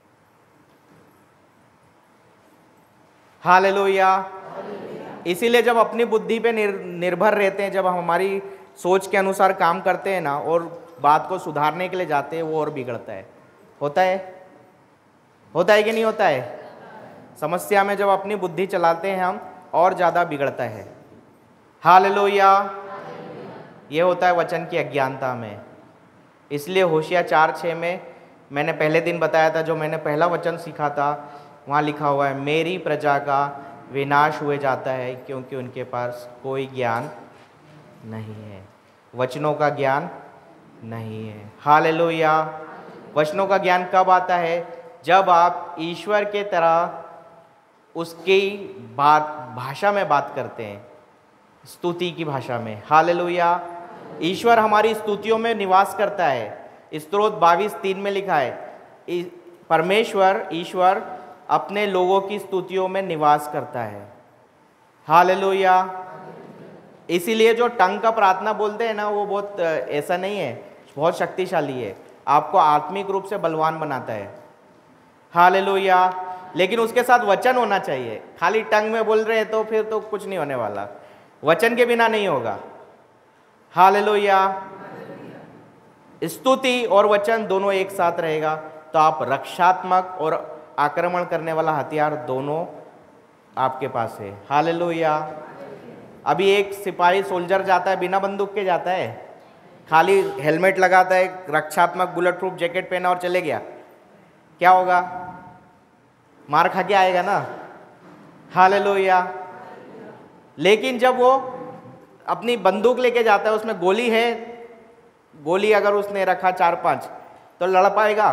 हालेलुया। इसीलिए जब अपनी बुद्धि पे निर्भर रहते हैं, जब हम हमारी सोच के अनुसार काम करते हैं ना और बात को सुधारने के लिए जाते हैं, वो और बिगड़ता है। होता है कि नहीं होता है? समस्या में जब अपनी बुद्धि चलाते हैं हम, और ज़्यादा बिगड़ता है। हालेलुया। ये होता है वचन की अज्ञानता में। इसलिए होशिया 4:6 में मैंने पहले दिन बताया था, जो मैंने पहला वचन सीखा था, वहाँ लिखा हुआ है, मेरी प्रजा का विनाश हुए जाता है क्योंकि उनके पास कोई ज्ञान नहीं है, वचनों का ज्ञान नहीं है। हालेलुया। वचनों का ज्ञान कब आता है? जब आप ईश्वर के तरह उसकी भाषा में बात करते हैं, स्तुति की भाषा में। हालेलुया। ईश्वर हमारी स्तुतियों में निवास करता है। स्तोत्र 22:3 में लिखा है, परमेश्वर ईश्वर अपने लोगों की स्तुतियों में निवास करता है। हालेलुया। इसीलिए जो टंग का प्रार्थना बोलते हैं ना, वो बहुत ऐसा नहीं है, बहुत शक्तिशाली है, आपको आत्मिक रूप से बलवान बनाता है। हालेलुया। लेकिन उसके साथ वचन होना चाहिए। खाली टंग में बोल रहे हैं तो फिर तो कुछ नहीं होने वाला, वचन के बिना नहीं होगा। हालेलुया। स्तुति और वचन दोनों एक साथ रहेगा तो आप रक्षात्मक और आक्रमण करने वाला हथियार दोनों आपके पास है। हालेलुया। अभी एक सिपाही सोल्जर जाता है, बिना बंदूक के जाता है, खाली हेलमेट लगाता है, रक्षात्मक बुलेट प्रूफ जैकेट पहना और चले गया, क्या होगा? मार खा के आएगा ना। हालेलुया। लेकिन जब वो अपनी बंदूक लेके जाता है, उसमें गोली है, गोली अगर उसने रखा 4-5 तो लड़ पाएगा?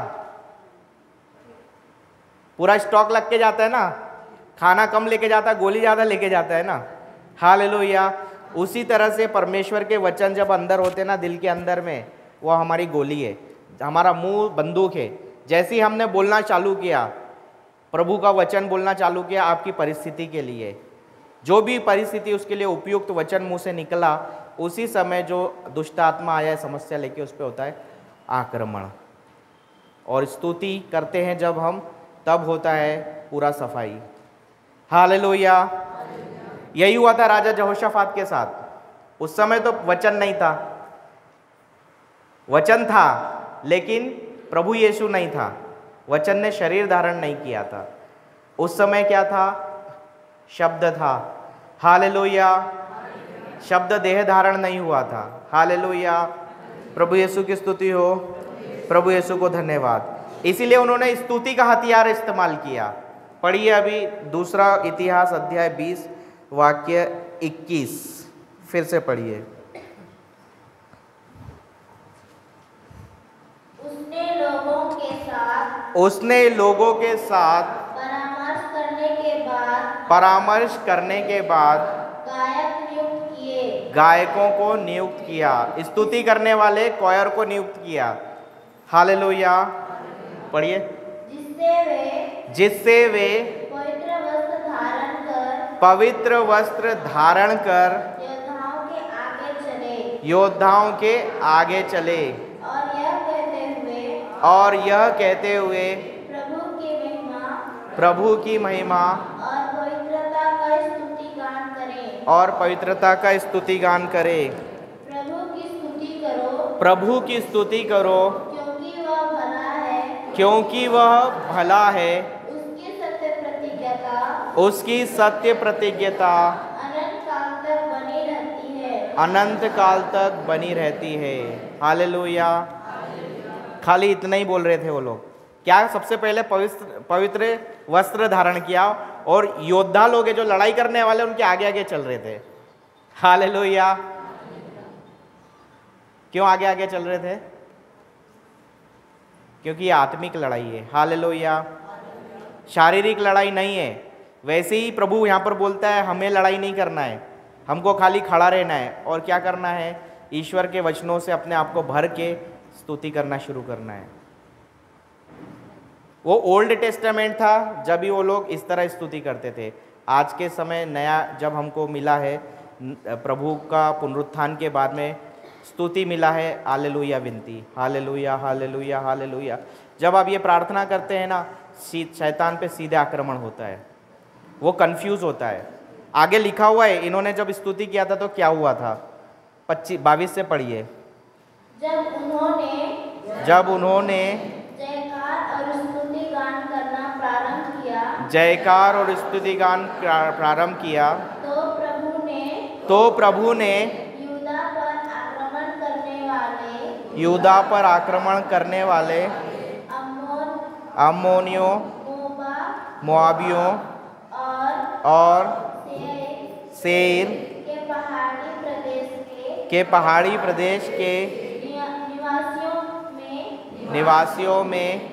पूरा स्टॉक लग के जाता है ना, खाना कम लेके जाता है, गोली ज़्यादा लेके जाता है ना। हालेलुया। उसी तरह से परमेश्वर के वचन जब अंदर होते हैं ना, दिल के अंदर में, वो हमारी गोली है, हमारा मुंह बंदूक है। जैसे ही हमने बोलना चालू किया, प्रभु का वचन बोलना चालू किया आपकी परिस्थिति के लिए, जो भी परिस्थिति उसके लिए उपयुक्त वचन मुंह से निकला, उसी समय जो दुष्ट आत्मा आया है समस्या लेके, उस पर होता है आक्रमण। और स्तुति करते हैं जब हम, तब होता है पूरा सफाई। हालेलुया। यही हुआ था राजा यहोशाफात के साथ। उस समय तो वचन नहीं था, वचन था लेकिन प्रभु यीशु नहीं था, वचन ने शरीर धारण नहीं किया था। उस समय क्या था? शब्द था। हालेलुया। शब्द देह धारण नहीं हुआ था। हालेलुया। प्रभु यीशु की स्तुति हो, प्रभु यीशु को धन्यवाद। इसीलिए उन्होंने स्तुति का हथियार इस्तेमाल किया। पढ़िए अभी दूसरा इतिहास अध्याय 20 वाक्य 21, फिर से पढ़िए। उसने लोगों के साथ परामर्श करने के बाद गायकों को नियुक्त किया, स्तुति करने वाले कॉयर को नियुक्त किया। हालेलुया। पढ़िए। जिससे वे पवित्र वस्त्र धारण कर योद्धाओं के आगे चले और यह कहते हुए प्रभु की महिमा और पवित्रता का स्तुति गान करें। प्रभु की स्तुति करो क्योंकि वह भला है, उसकी सत्य प्रतिज्ञता अनंत काल तक बनी रहती है। हालेलुया। खाली इतना ही बोल रहे थे वो लोग, क्या सबसे पहले पवित्र वस्त्र धारण किया, और योद्धा लोग जो लड़ाई करने वाले उनके आगे आगे चल रहे थे। हालेलुया। क्यों आगे आगे चल रहे थे? क्योंकि ये आत्मिक लड़ाई है। हालेलुया। शारीरिक लड़ाई नहीं है। वैसे ही प्रभु यहाँ पर बोलता है हमें लड़ाई नहीं करना है, हमको खाली खड़ा रहना है और क्या करना है, ईश्वर के वचनों से अपने आप को भर के स्तुति करना शुरू करना है। वो ओल्ड टेस्टामेंट था, जब भी वो लोग इस तरह स्तुति करते थे। आज के समय नया जब हमको मिला है, प्रभु का पुनरुत्थान के बाद में स्तुति मिला है, हालेलुया विनती, हालेलुया हालेलुया हालेलुया। जब आप ये प्रार्थना करते हैं ना, शैतान पे सीधे आक्रमण होता है, वो कंफ्यूज होता है। आगे लिखा हुआ है, इन्होंने जब स्तुति किया था तो क्या हुआ था, 22 से पढ़िए। जब उन्होंने जयकार और स्तुति गान प्रारंभ किया तो प्रभु ने यूदा पर आक्रमण करने वाले अम्मोनियों, मोआबियों और सेईर के पहाड़ी प्रदेश के निवासियों में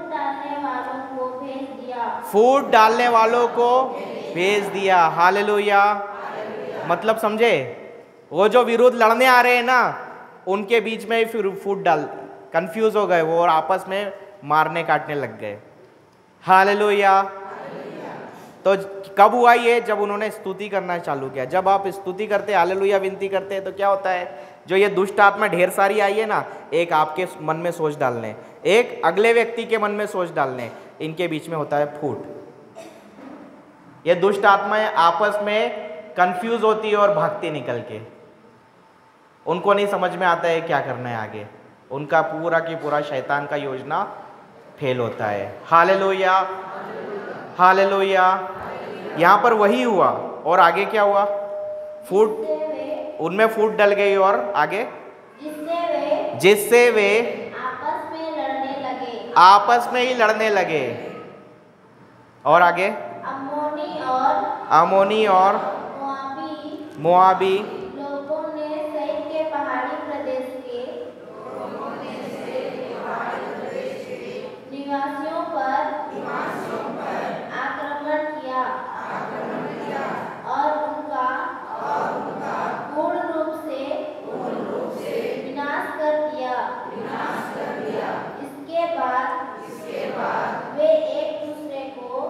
फूट डालने वालों को भेज दिया। हालेलुया। मतलब समझे, वो जो विरोध लड़ने आ रहे हैं ना, उनके बीच में फिर फूट डाल, कंफ्यूज हो गए वो और आपस में मारने काटने लग गए। हालेलुया। तो कब हुआ ये? जब उन्होंने स्तुति करना चालू किया। जब आप स्तुति करते, हालेलुया विनती करते हैं, तो क्या होता है, जो ये दुष्ट आत्मा ढेर सारी आई है ना, एक आपके मन में सोच डालने, एक अगले व्यक्ति के मन में सोच डालने, इनके बीच में होता है फूट। ये दुष्ट आत्माएं आपस में कंफ्यूज होती है और भागती निकल के, उनको नहीं समझ में आता है क्या करना है आगे, उनका पूरा की पूरा शैतान का योजना फेल होता है। हालेलुया हालेलुया। यहाँ पर वही हुआ, और आगे क्या हुआ, फूट, उनमें फूट डल गई, और आगे जिससे वे आपस में ही लड़ने लगे। और आगे अम्मोनी और मोआबी लोगों ने सईर के पहाड़ी प्रदेश के निवासियों पर आक्रमण किया और उनका पूर्ण रूप से विनाश कर दिया। इसके बाद वे एक दूसरे को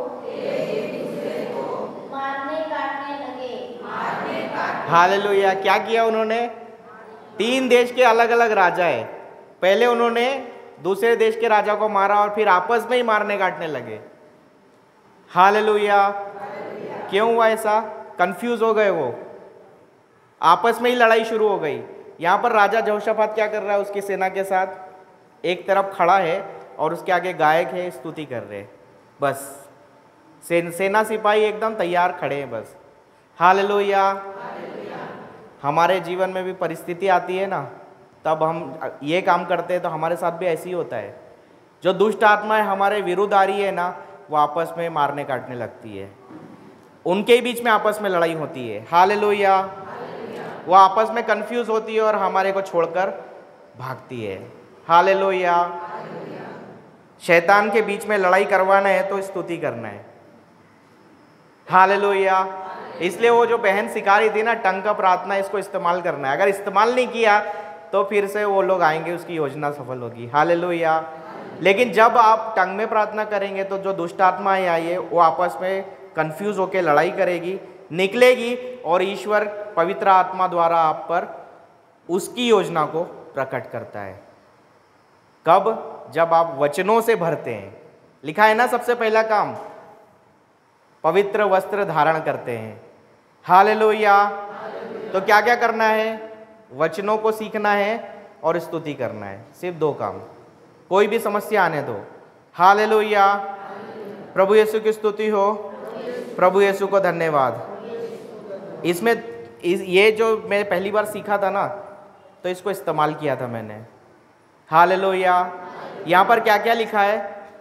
मारने काटने लगे। हालेलुया। क्या किया उन्होंने? 3 देश के अलग अलग राजा है, पहले उन्होंने दूसरे देश के राजा को मारा और फिर आपस में ही मारने काटने लगे। हालेलुया। क्यों हुआ ऐसा? कंफ्यूज हो गए, वो आपस में ही लड़ाई शुरू हो गई। यहाँ पर राजा यहोशापात क्या कर रहा है, उसकी सेना के साथ एक तरफ खड़ा है और उसके आगे गायक है, स्तुति कर रहे हैं। बस सेना सिपाही एकदम तैयार खड़े हैं बस। हालेलुया। हमारे जीवन में भी परिस्थिति आती है ना, तब हम ये काम करते हैं तो हमारे साथ भी ऐसे ही होता है। जो दुष्ट आत्माएं हमारे विरुद्ध आ रही है ना, वो आपस में मारने काटने लगती है, उनके बीच में आपस में लड़ाई होती है। हालेलुया। वो आपस में कंफ्यूज होती है और हमारे को छोड़कर भागती है। हालेलुया। शैतान के बीच में लड़ाई करवाना है तो स्तुति करना है। हालेलुया। इसलिए वो जो बहन सिखा रही थी ना, टंग का प्रार्थना, इसको इस्तेमाल करना है। अगर इस्तेमाल नहीं किया तो फिर से वो लोग आएंगे, उसकी योजना सफल होगी। हालेलुया। लेकिन जब आप टंग में प्रार्थना करेंगे तो जो दुष्ट आत्माएं आई है वो आपस में कंफ्यूज होकर लड़ाई करेगी, निकलेगी, और ईश्वर पवित्र आत्मा द्वारा आप पर उसकी योजना को प्रकट करता है। कब? जब आप वचनों से भरते हैं। लिखा है ना, सबसे पहला काम पवित्र वस्त्र धारण करते हैं। हालेलुया। तो क्या क्या करना है? वचनों को सीखना है और स्तुति करना है। सिर्फ 2 काम। कोई भी समस्या आने दो। हालेलुया। प्रभु यीशु की स्तुति हो। प्रभु यीशु को धन्यवाद। इसमें ये जो मैं पहली बार सीखा था ना, तो इसको इस्तेमाल किया था मैंने। हालेलुया। यहाँ पर क्या क्या लिखा है?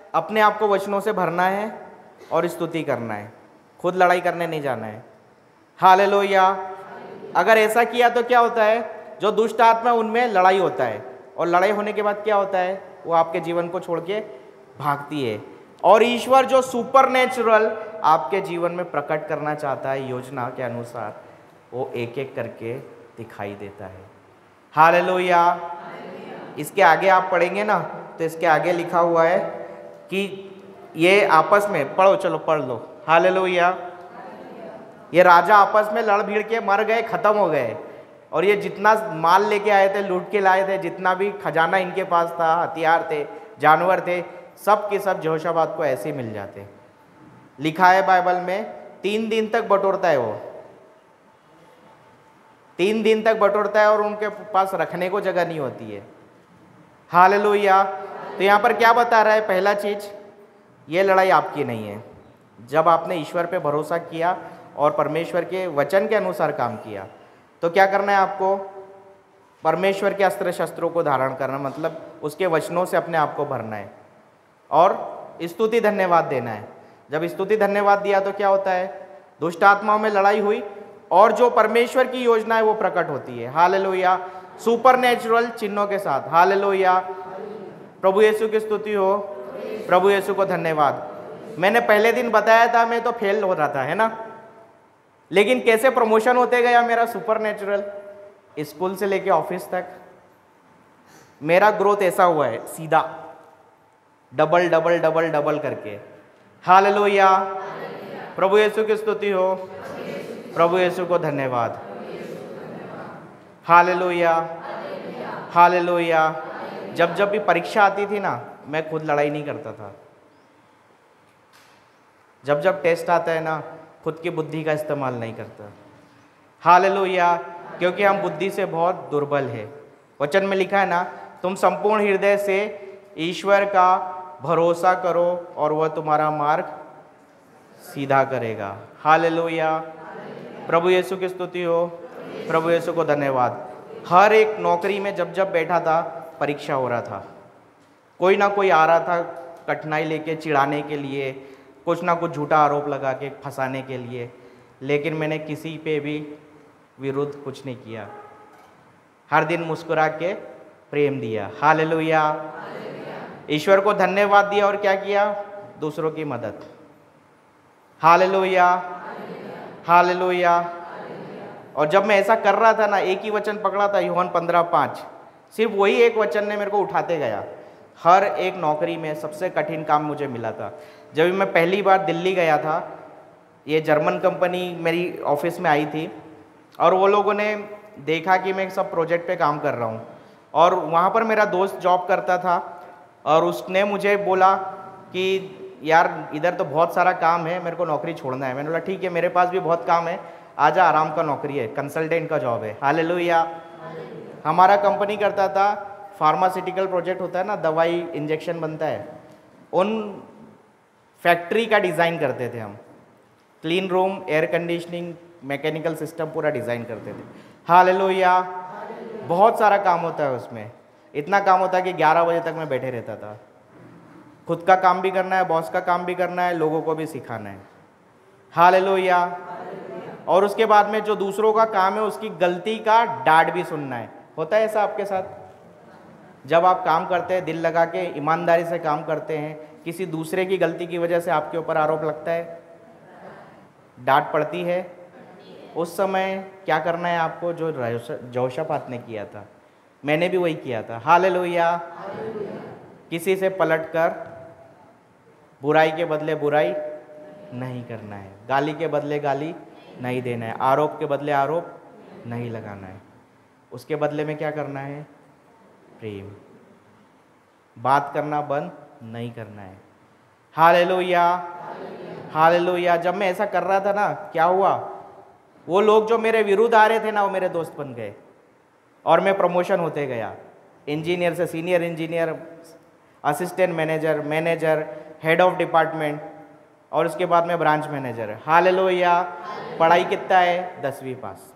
अपने आप को वचनों से भरना है और स्तुति करना है, खुद लड़ाई करने नहीं जाना है। हालेलुया। अगर ऐसा किया तो क्या होता है, जो दुष्ट आत्मा उनमें लड़ाई होता है, और लड़ाई होने के बाद क्या होता है, वो आपके जीवन को छोड़ के भागती है। और ईश्वर जो सुपरनेचुरल आपके जीवन में प्रकट करना चाहता है योजना के अनुसार, वो एक एक करके दिखाई देता है। हालेलुया। इसके आगे आप पढ़ेंगे ना, तो इसके आगे लिखा हुआ है कि ये आपस में पढ़ो, चलो पढ़ लो। हालेलुया। ये राजा आपस में लड़ भिड़ के मर गए, खत्म हो गए, और ये जितना माल लेके आए थे, लूट के लाए थे, जितना भी खजाना इनके पास था, हथियार थे, जानवर थे, सब के सब यहोशापात को ऐसे मिल जाते। लिखा है बाइबल में 3 दिन तक बटोरता है वो, 3 दिन तक बटोरता है, और उनके पास रखने को जगह नहीं होती है। हालेलुया। तो यहाँ पर क्या बता रहा है, पहला चीज, ये लड़ाई आपकी नहीं है। जब आपने ईश्वर पे भरोसा किया और परमेश्वर के वचन के अनुसार काम किया, तो क्या करना है आपको, परमेश्वर के अस्त्र शस्त्रों को धारण करना, मतलब उसके वचनों से अपने आप को भरना है और स्तुति धन्यवाद देना है। जब स्तुति धन्यवाद दिया तो क्या होता है, दुष्ट आत्माओं में लड़ाई हुई और जो परमेश्वर की योजना है वो प्रकट होती है। हालेलुया। सुपरनेचुरल चिन्हों के साथ। हालेलुया। प्रभु यीशु की स्तुति हो, प्रभु यीशु को धन्यवाद। मैंने पहले दिन बताया था, मैं तो फेल हो रहा था, है ना, लेकिन कैसे प्रमोशन होते गया मेरा सुपरनेचुरल, स्कूल से लेके ऑफिस तक मेरा ग्रोथ ऐसा हुआ है, सीधा डबल डबल डबल डबल करके। हालेलुया। प्रभु यीशु की स्तुति हो, प्रभु यीशु को धन्यवाद। हालेलुया। हालेलुया। जब जब भी परीक्षा आती थी ना, मैं खुद लड़ाई नहीं करता था। जब जब टेस्ट आता है ना, खुद की बुद्धि का इस्तेमाल नहीं करता। हालेलुया। क्योंकि हम बुद्धि से बहुत दुर्बल है। वचन में लिखा है ना, तुम संपूर्ण हृदय से ईश्वर का भरोसा करो और वह तुम्हारा मार्ग सीधा करेगा। हालेलुया। प्रभु यीशु की स्तुति हो, प्रभु यीशु को धन्यवाद। हर एक नौकरी में जब जब बैठा था, परीक्षा हो रहा था, कोई ना कोई आ रहा था कठिनाई लेके, चिढ़ाने के लिए, कुछ ना कुछ झूठा आरोप लगा के फंसाने के लिए, लेकिन मैंने किसी पे भी विरुद्ध कुछ नहीं किया। हर दिन मुस्कुरा के प्रेम दिया। हालेलुया। ईश्वर को धन्यवाद दिया और क्या किया, दूसरों की मदद। हालेलुया। हालेलुया। और जब मैं ऐसा कर रहा था ना, एक ही वचन पकड़ा था, यूहन्ना 15:5, सिर्फ वही एक वचन ने मेरे को उठाते गया। हर एक नौकरी में सबसे कठिन काम मुझे मिला था। जब मैं पहली बार दिल्ली गया था, ये जर्मन कंपनी मेरी ऑफिस में आई थी, और वो लोगों ने देखा कि मैं सब प्रोजेक्ट पे काम कर रहा हूँ, और वहाँ पर मेरा दोस्त जॉब करता था, और उसने मुझे बोला कि यार इधर तो बहुत सारा काम है, मेरे को नौकरी छोड़ना है। मैंने बोला ठीक है, मेरे पास भी बहुत काम है, आजा, आराम का नौकरी है, कंसल्टेंट का जॉब है। हालेलुया। हमारा कंपनी करता था, फार्मास्यूटिकल प्रोजेक्ट होता है ना, दवाई इंजेक्शन बनता है, उन फैक्ट्री का डिज़ाइन करते थे हम। Clean room, air conditioning, mechanical system पूरा डिज़ाइन करते थे। हालेलुया। बहुत सारा काम होता है उसमें, इतना काम होता है कि 11 बजे तक मैं बैठे रहता था। खुद का काम भी करना है, बॉस का काम भी करना है, लोगों को भी सिखाना है। हालेलुया। और उसके बाद में जो दूसरों का काम है, उसकी गलती का डांट भी सुनना है। होता है ऐसा आपके साथ? जब आप काम करते हैं, दिल लगा के ईमानदारी से काम करते हैं, किसी दूसरे की गलती की वजह से आपके ऊपर आरोप लगता है, डांट पड़ती है, उस समय क्या करना है आपको, जो यहोशापात ने किया था, मैंने भी वही किया था। हालेलुया। किसी से पलटकर बुराई के बदले बुराई नहीं करना है, गाली के बदले गाली नहीं देना है, आरोप के बदले आरोप नहीं लगाना है। उसके बदले में क्या करना है, प्रेम। बात करना बंद नहीं करना है। हालेलुया। हालेलुया। जब मैं ऐसा कर रहा था ना, क्या हुआ, वो लोग जो मेरे विरुद्ध आ रहे थे ना, वो मेरे दोस्त बन गए, और मैं प्रमोशन होते गया। इंजीनियर से senior engineer, assistant manager, manager, head of department, और उसके बाद में ब्रांच मैनेजर। हालेलुया। पढ़ाई कितना है, 10वीं पास।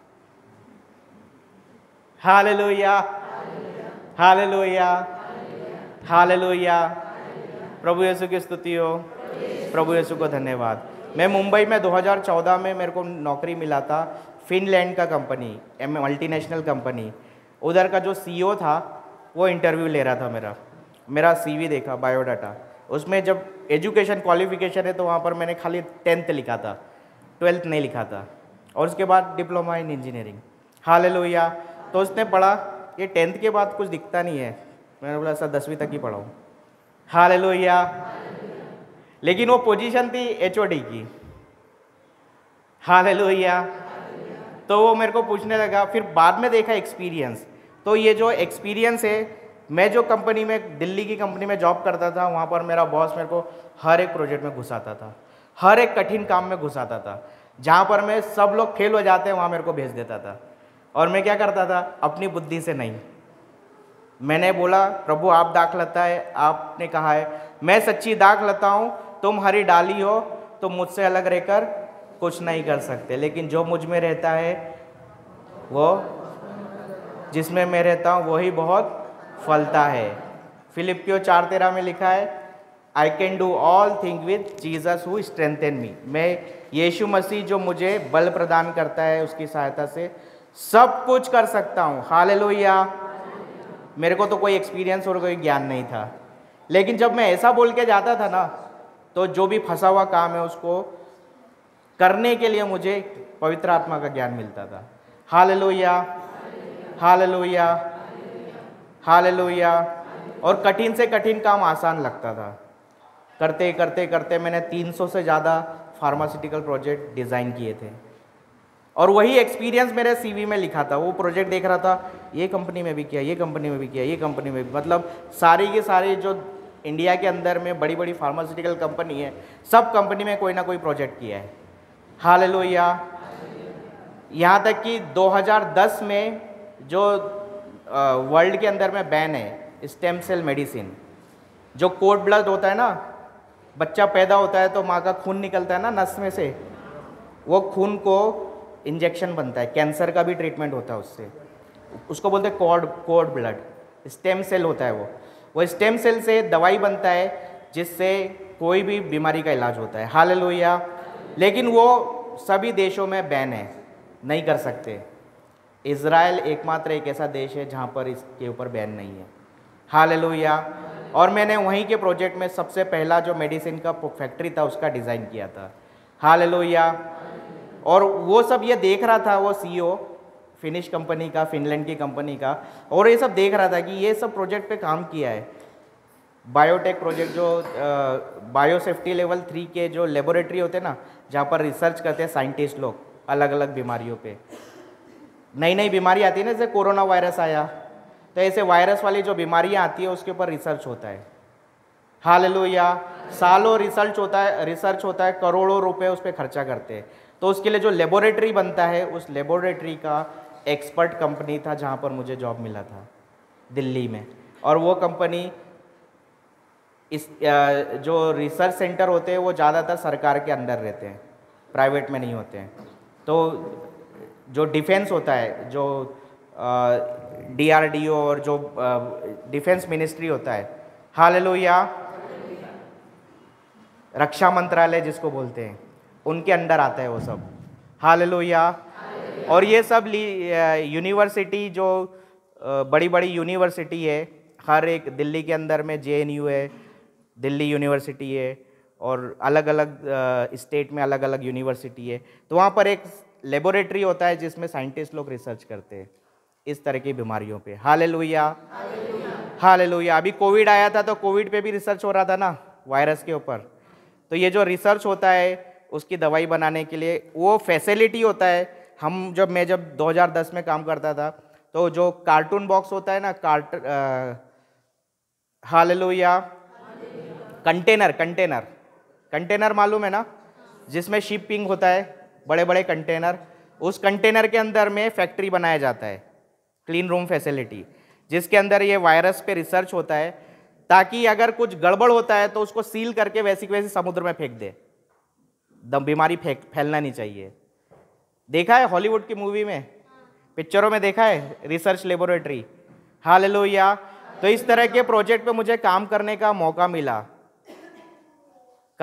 हालेलुया। हालेलुया। हालेलुया। प्रभु यीशु की स्तुति हो, प्रभु यीशु को धन्यवाद। मैं मुंबई में 2014 में मेरे को नौकरी मिला था, फिनलैंड का कंपनी, मल्टीनेशनल कंपनी। उधर का जो सीईओ था वो इंटरव्यू ले रहा था मेरा सीवी देखा, बायोडाटा। उसमें जब एजुकेशन क्वालिफिकेशन है तो वहाँ पर मैंने खाली 10th लिखा था, 12th नहीं लिखा था, और उसके बाद डिप्लोमा इन इंजीनियरिंग। हालेलुया। तो उसने पढ़ा ये 10th के बाद कुछ दिखता नहीं है। मैंने बोला सर 10वीं तक ही पढ़ाऊँ। हालेलुया। लेकिन वो पोजीशन थी एचओडी की। हालेलुया। तो वो मेरे को पूछने लगा, फिर बाद में देखा एक्सपीरियंस। तो ये जो एक्सपीरियंस है, मैं जो कंपनी में, दिल्ली की कंपनी में जॉब करता था, वहाँ पर मेरा बॉस मेरे को हर एक प्रोजेक्ट में घुसाता था, हर एक कठिन काम में घुसाता था। जहाँ पर मैं सब लोग फेल हो जाते हैं वहाँ मेरे को भेज देता था। और मैं क्या करता था, अपनी बुद्धि से नहीं। मैंने बोला प्रभु आप दाख लता है, आपने कहा है मैं सच्ची दाख लता हूँ, तुम हरी डाली हो, तुम मुझसे अलग रहकर कुछ नहीं कर सकते, लेकिन जो मुझ में रहता है वो, जिसमें मैं रहता हूँ वही बहुत फलता है। फिलिपियो 4:13 में लिखा है, I can do all thing with Jesus who strengthen me. मैं यीशु मसीह जो मुझे बल प्रदान करता है उसकी सहायता से सब कुछ कर सकता हूँ। हालेलुया। मेरे को तो कोई एक्सपीरियंस और कोई ज्ञान नहीं था, लेकिन जब मैं ऐसा बोल के जाता था ना, तो जो भी फंसा हुआ काम है उसको करने के लिए मुझे पवित्र आत्मा का ज्ञान मिलता था। हालेलुया, हालेलुया, हालेलुया। और कठिन से कठिन काम आसान लगता था। करते करते करते मैंने 300 से ज़्यादा फार्मास्यूटिकल प्रोजेक्ट डिज़ाइन किए थे, और वही एक्सपीरियंस मेरे सीवी में लिखा था। वो प्रोजेक्ट देख रहा था, ये कंपनी में भी किया, ये कंपनी में भी किया, ये कंपनी में भी, मतलब सारी की सारी जो इंडिया के अंदर में बड़ी बड़ी फार्मास्यूटिकल कंपनी है, सब कंपनी में कोई ना कोई प्रोजेक्ट किया है। हालेलुया। यहाँ तक कि 2010 में जो वर्ल्ड के अंदर में बैन है स्टेम सेल मेडिसिन, जो कोड ब्लड होता है ना, बच्चा पैदा होता है तो माँ का खून निकलता है ना नस में से, वो खून को इंजेक्शन बनता है, कैंसर का भी ट्रीटमेंट होता है उससे, उसको बोलते हैं कोड ब्लड। स्टेम सेल होता है वो स्टेम सेल से दवाई बनता है जिससे कोई भी बीमारी का इलाज होता है। हालेलुया। लेकिन वो सभी देशों में बैन है, नहीं कर सकते। इज़राइल एकमात्र एक ऐसा देश है जहाँ पर इसके ऊपर बैन नहीं है। हालेलुया। और मैंने वहीं के प्रोजेक्ट में सबसे पहला जो मेडिसिन का फैक्ट्री था उसका डिज़ाइन किया था। हालेलुया। और वो सब ये देख रहा था, वो सीईओ फिनिश कंपनी का, फिनलैंड की कंपनी का, और ये सब देख रहा था कि ये सब प्रोजेक्ट पे काम किया है। बायोटेक प्रोजेक्ट, जो बायो सेफ्टी लेवल 3 के जो लेबोरेटरी होते हैं ना, जहाँ पर रिसर्च करते हैं साइंटिस्ट लोग अलग अलग बीमारियों पे। नई नई बीमारी आती है ना, जैसे कोरोना वायरस आया, तो ऐसे वायरस वाली जो बीमारियाँ आती है उसके ऊपर रिसर्च होता है। हालेलुया। सालों रिसर्च होता है, करोड़ों रुपए उस पर खर्चा करते हैं। तो उसके लिए जो लेबोरेटरी बनता है, उस लेबोरेटरी का एक्सपर्ट कंपनी था जहाँ पर मुझे जॉब मिला था दिल्ली में। और वो कंपनी, इस जो रिसर्च सेंटर होते हैं वो ज़्यादातर सरकार के अंदर रहते हैं, प्राइवेट में नहीं होते हैं। तो जो डिफेंस होता है, जो DRDO और जो डिफेंस मिनिस्ट्री होता है, हालेलुया, रक्षा मंत्रालय जिसको बोलते हैं, उनके अंडर आता है वो सब। हालेलुया। और ये सब यूनिवर्सिटी, जो बड़ी बड़ी यूनिवर्सिटी है, हर एक दिल्ली के अंदर में JNU है, दिल्ली यूनिवर्सिटी है, और अलग अलग स्टेट में अलग अलग यूनिवर्सिटी है। तो वहाँ पर एक लेबोरेटरी होता है जिसमें साइंटिस्ट लोग रिसर्च करते हैं इस तरह की बीमारियों पे। हालेलुया, हालेलुया। अभी कोविड आया था तो कोविड पे भी रिसर्च हो रहा था ना, वायरस के ऊपर। तो ये जो रिसर्च होता है उसकी दवाई बनाने के लिए वो फैसिलिटी होता है। मैं जब 2010 में काम करता था, तो जो कार्टून बॉक्स होता है ना, हालेलुया, कंटेनर मालूम है ना, जिसमें शिपिंग होता है, बड़े बड़े कंटेनर, उस कंटेनर के अंदर में फैक्ट्री बनाया जाता है, क्लीन रूम फैसिलिटी, जिसके अंदर ये वायरस पे रिसर्च होता है, ताकि अगर कुछ गड़बड़ होता है तो उसको सील करके वैसी वैसी समुद्र में फेंक दे। बीमारी फैलना नहीं चाहिए। देखा है हॉलीवुड की मूवी में, पिक्चरों में देखा है रिसर्च लेबोरेटरी। हालेलुया। तो इस तरह के प्रोजेक्ट पे मुझे काम करने का मौका मिला।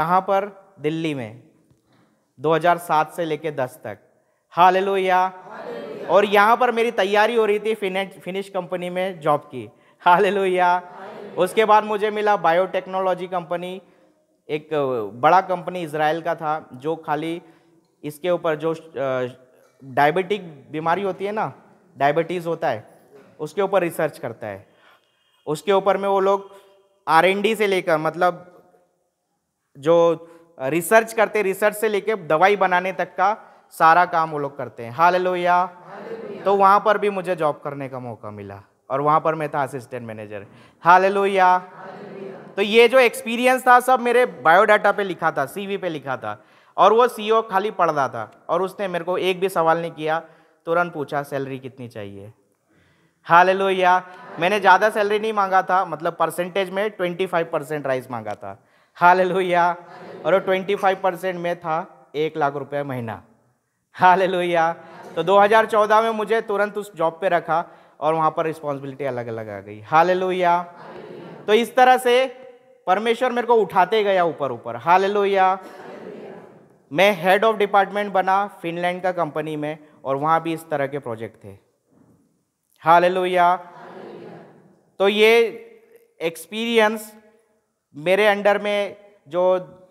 कहाँ पर? दिल्ली में, 2007 से लेके 10 तक। हालेलुया। और यहाँ पर मेरी तैयारी हो रही थी फिनिश कंपनी में जॉब की। हालेलुया। उसके बाद मुझे मिला बायोटेक्नोलॉजी कंपनी, एक बड़ा कंपनी इजराइल का था, जो खाली इसके ऊपर जो डायबिटिक बीमारी होती है ना, डायबिटीज़ होता है, उसके ऊपर रिसर्च करता है। उसके ऊपर में वो लोग R&D से लेकर, मतलब जो रिसर्च करते, रिसर्च से लेकर दवाई बनाने तक का सारा काम वो लोग करते हैं। हालेलुया। तो वहाँ पर भी मुझे जॉब करने का मौका मिला और वहाँ पर मैं था असिस्टेंट मैनेजर। हालेलुया। तो ये जो एक्सपीरियंस था सब मेरे बायोडाटा पे लिखा था, CV पे लिखा था, और वो CEO खाली पढ़ रहा था और उसने मेरे को एक भी सवाल नहीं किया, तुरंत पूछा सैलरी कितनी चाहिए। हालेलुया। मैंने ज़्यादा सैलरी नहीं मांगा था, मतलब परसेंटेज में 25% राइज मांगा था। हालेलुया। और वो 25% में था 1 लाख रुपए महीना। हालेलुया। तो 2014 में मुझे तुरंत उस जॉब पे रखा और वहाँ पर रिस्पॉन्सिबिलिटी अलग अलग आ गई। हालेलुया। तो इस तरह से परमेश्वर मेरे को उठाते गया ऊपर ऊपर। हालेलुया। मैं हेड ऑफ डिपार्टमेंट बना फिनलैंड का कंपनी में, और वहाँ भी इस तरह के प्रोजेक्ट थे। हालेलुया। तो ये एक्सपीरियंस मेरे अंडर में जो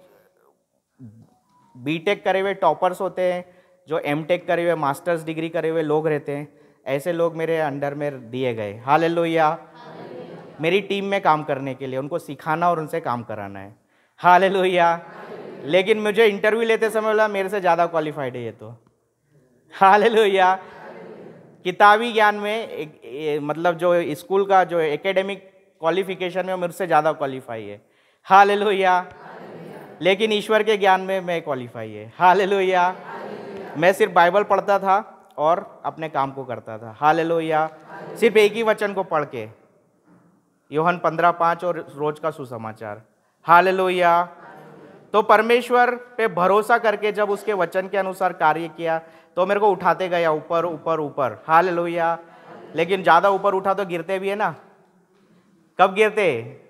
बीटेक करे हुए टॉपर्स होते हैं, जो एमटेक करे हुए, मास्टर्स डिग्री करे हुए लोग रहते हैं, ऐसे लोग मेरे अंडर में दिए गए। हालेलुया। मेरी टीम में काम करने के लिए, उनको सिखाना और उनसे काम कराना है। हालेलुया। लेकिन मुझे इंटरव्यू लेते समय बोला मेरे से ज़्यादा क्वालिफाइड है ये तो। हालेलुया। किताबी ज्ञान में मतलब जो स्कूल का जो एकेडमिक क्वालिफिकेशन में मुझसे ज़्यादा क्वालिफाई है। हालेलुया। लेकिन ईश्वर के ज्ञान में मैं क्वालिफाई है। हालेलुया। मैं सिर्फ बाइबल पढ़ता था और अपने काम को करता था। हालेलुया। सिर्फ एक ही वचन को पढ़ के, यूहन्ना 15:5 और रोज का सुसमाचार। हालेलुया। तो परमेश्वर पे भरोसा करके जब उसके वचन के अनुसार कार्य किया तो मेरे को उठाते गया ऊपर ऊपर ऊपर। हालेलुया। लेकिन ज़्यादा ऊपर उठा तो गिरते भी है ना। कब गिरते?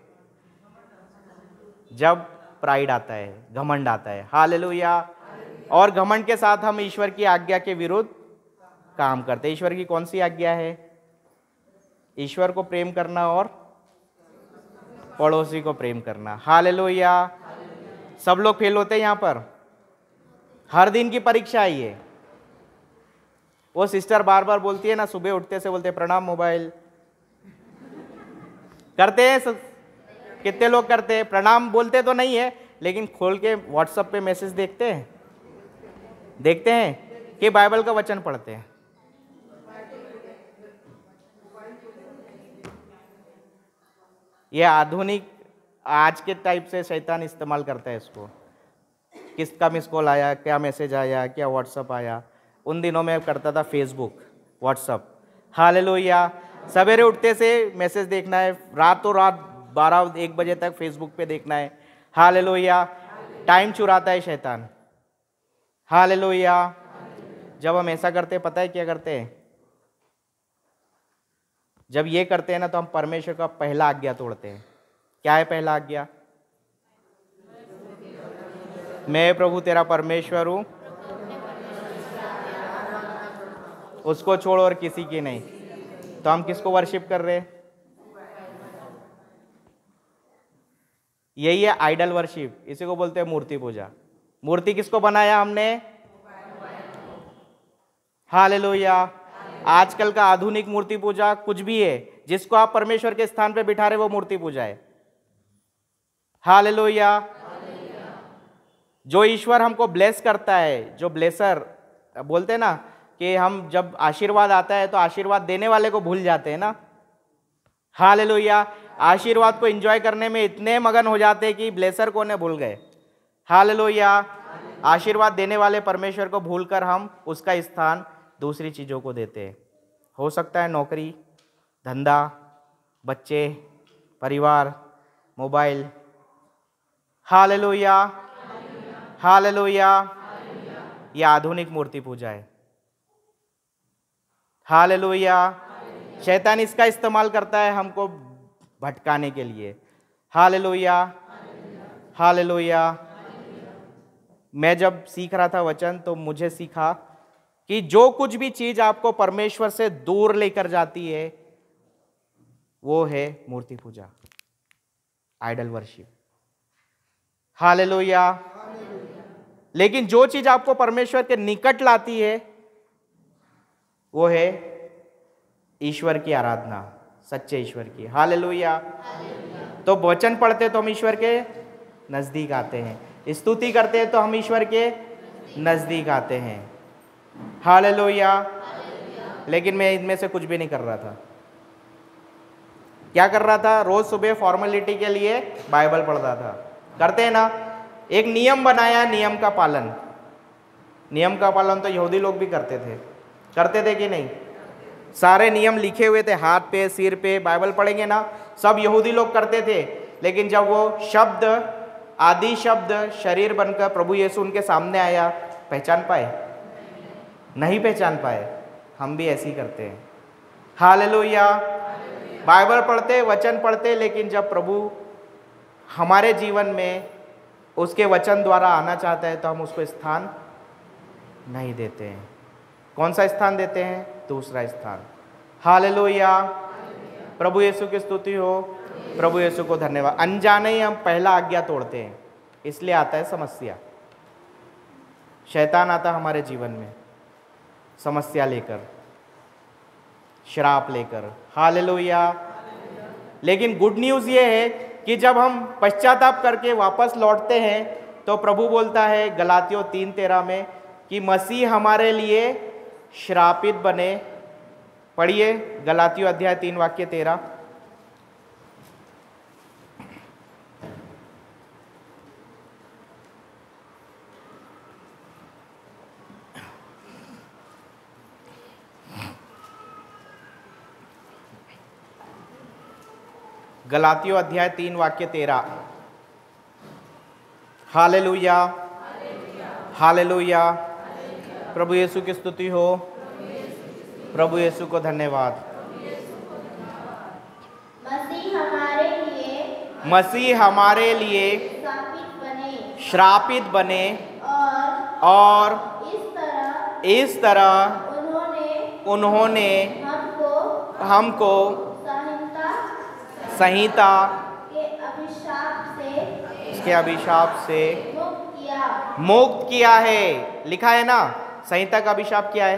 जब प्राइड आता है, घमंड आता है। हालेलुया। और घमंड के साथ हम ईश्वर की आज्ञा के विरुद्ध काम करते हैं। ईश्वर की कौन सी आज्ञा है? ईश्वर को प्रेम करना और पड़ोसी को प्रेम करना। हालेलुया। सब लोग फेल होते हैं यहाँ पर, हर दिन की परीक्षा है ये। वो सिस्टर बार बार बोलती है ना, सुबह उठते से बोलते हैं प्रणाम मोबाइल। करते हैं? कितने लोग करते हैं? प्रणाम बोलते तो नहीं है, लेकिन खोल के व्हाट्सएप पे मैसेज देखते हैं कि बाइबल का वचन पढ़ते हैं। ये आधुनिक आज के टाइप से शैतान इस्तेमाल करता है इसको। किसका मिस कॉल आया, क्या मैसेज आया, क्या व्हाट्सअप आया। उन दिनों में करता था फेसबुक, व्हाट्सअप। हालेलुया। सवेरे उठते से मैसेज देखना है, रातों रात 12-1 बजे तक फेसबुक पे देखना है। हालेलुया। टाइम चुराता है शैतान। हालेलुया। जब हम ऐसा करते हैं, पता है क्या करते हैं? जब ये करते हैं ना, तो हम परमेश्वर का पहला आज्ञा तोड़ते हैं। क्या है पहला आज्ञा? मैं प्रभु तेरा परमेश्वर हूं, उसको छोड़ और किसी की नहीं। तो हम किसको वर्शिप कर रहे हैं? यही है आइडल वर्शिप, इसी को बोलते हैं मूर्ति पूजा। मूर्ति किसको बनाया हमने? हालेलुया। आजकल का आधुनिक मूर्ति पूजा कुछ भी है, जिसको आप परमेश्वर के स्थान पे बिठा रहे वो मूर्ति पूजा है। हालेलुया। जो ईश्वर हमको ब्लेस करता है, जो ब्लेसर बोलते हैं ना, कि हम जब आशीर्वाद आता है तो आशीर्वाद देने वाले को भूल जाते हैं ना। हालेलुया। आशीर्वाद को एंजॉय करने में इतने मगन हो जाते हैं कि ब्लेसर को ने भूल गए। हालेलुया। आशीर्वाद देने वाले परमेश्वर को भूलकर हम उसका स्थान दूसरी चीज़ों को देते हैं। हो सकता है नौकरी, धंधा, बच्चे, परिवार, मोबाइल। हालेलुया। हालेलुया। यह आधुनिक मूर्ति पूजा है। हालेलुया। शैतान इसका इस्तेमाल करता है हमको भटकाने के लिए। हालेलुया। हालेलुया। मैं जब सीख रहा था वचन तो मुझे सीखा कि जो कुछ भी चीज आपको परमेश्वर से दूर लेकर जाती है वो है मूर्ति पूजा, आइडल वर्शिप। हालेलुया। लेकिन जो चीज आपको परमेश्वर के निकट लाती है वो है ईश्वर की आराधना, सच्चे ईश्वर की। हालेलुया। तो वचन पढ़ते तो हम ईश्वर के नजदीक आते हैं, स्तुति करते हैं तो हम ईश्वर के नजदीक आते हैं। हालेलुया। लेकिन मैं इनमें से कुछ भी नहीं कर रहा था। क्या कर रहा था? रोज सुबह फॉर्मेलिटी के लिए बाइबल पढ़ता था। करते हैं ना, एक नियम बनाया, नियम का पालन। नियम का पालन तो यहूदी लोग भी करते थे कि नहीं? सारे नियम लिखे हुए थे हाथ पे, सिर पे, बाइबल पढ़ेंगे ना, सब यहूदी लोग करते थे। लेकिन जब वो शब्द, आदि शब्द शरीर बनकर प्रभु यीशु उनके सामने आया, पहचान पाए? नहीं पहचान पाए। हम भी ऐसे ही करते हैं। हालेलुया। बाइबल पढ़ते, वचन पढ़ते, लेकिन जब प्रभु हमारे जीवन में उसके वचन द्वारा आना चाहता है तो हम उसको स्थान नहीं देते हैं। कौन सा स्थान देते हैं? दूसरा स्थान। हालेलुया। प्रभु यीशु की स्तुति हो, प्रभु यीशु को धन्यवाद। अनजाने ही हम पहला आज्ञा तोड़ते हैं, इसलिए आता है समस्या। शैतान आता हमारे जीवन में समस्या लेकर, श्राप लेकर। हालेलुया। लेकिन गुड न्यूज़ ये है कि जब हम पश्चाताप करके वापस लौटते हैं तो प्रभु बोलता है गलातियों 3:13 में कि मसीह हमारे लिए श्रापित बने। पढ़िए गलातियों अध्याय 3 वाक्य 13। गलातियों अध्याय 3 वाक्य 13। हालेलुया। हालेलुया। प्रभु यीशु की स्तुति हो, प्रभु यीशु को धन्यवाद। मसीह हमारे लिए श्रापित बने और इस तरह उन्होंने हमको संहिता के अभिशाप से मुक्त किया है। लिखा है ना, संहिता का अभिशाप क्या है?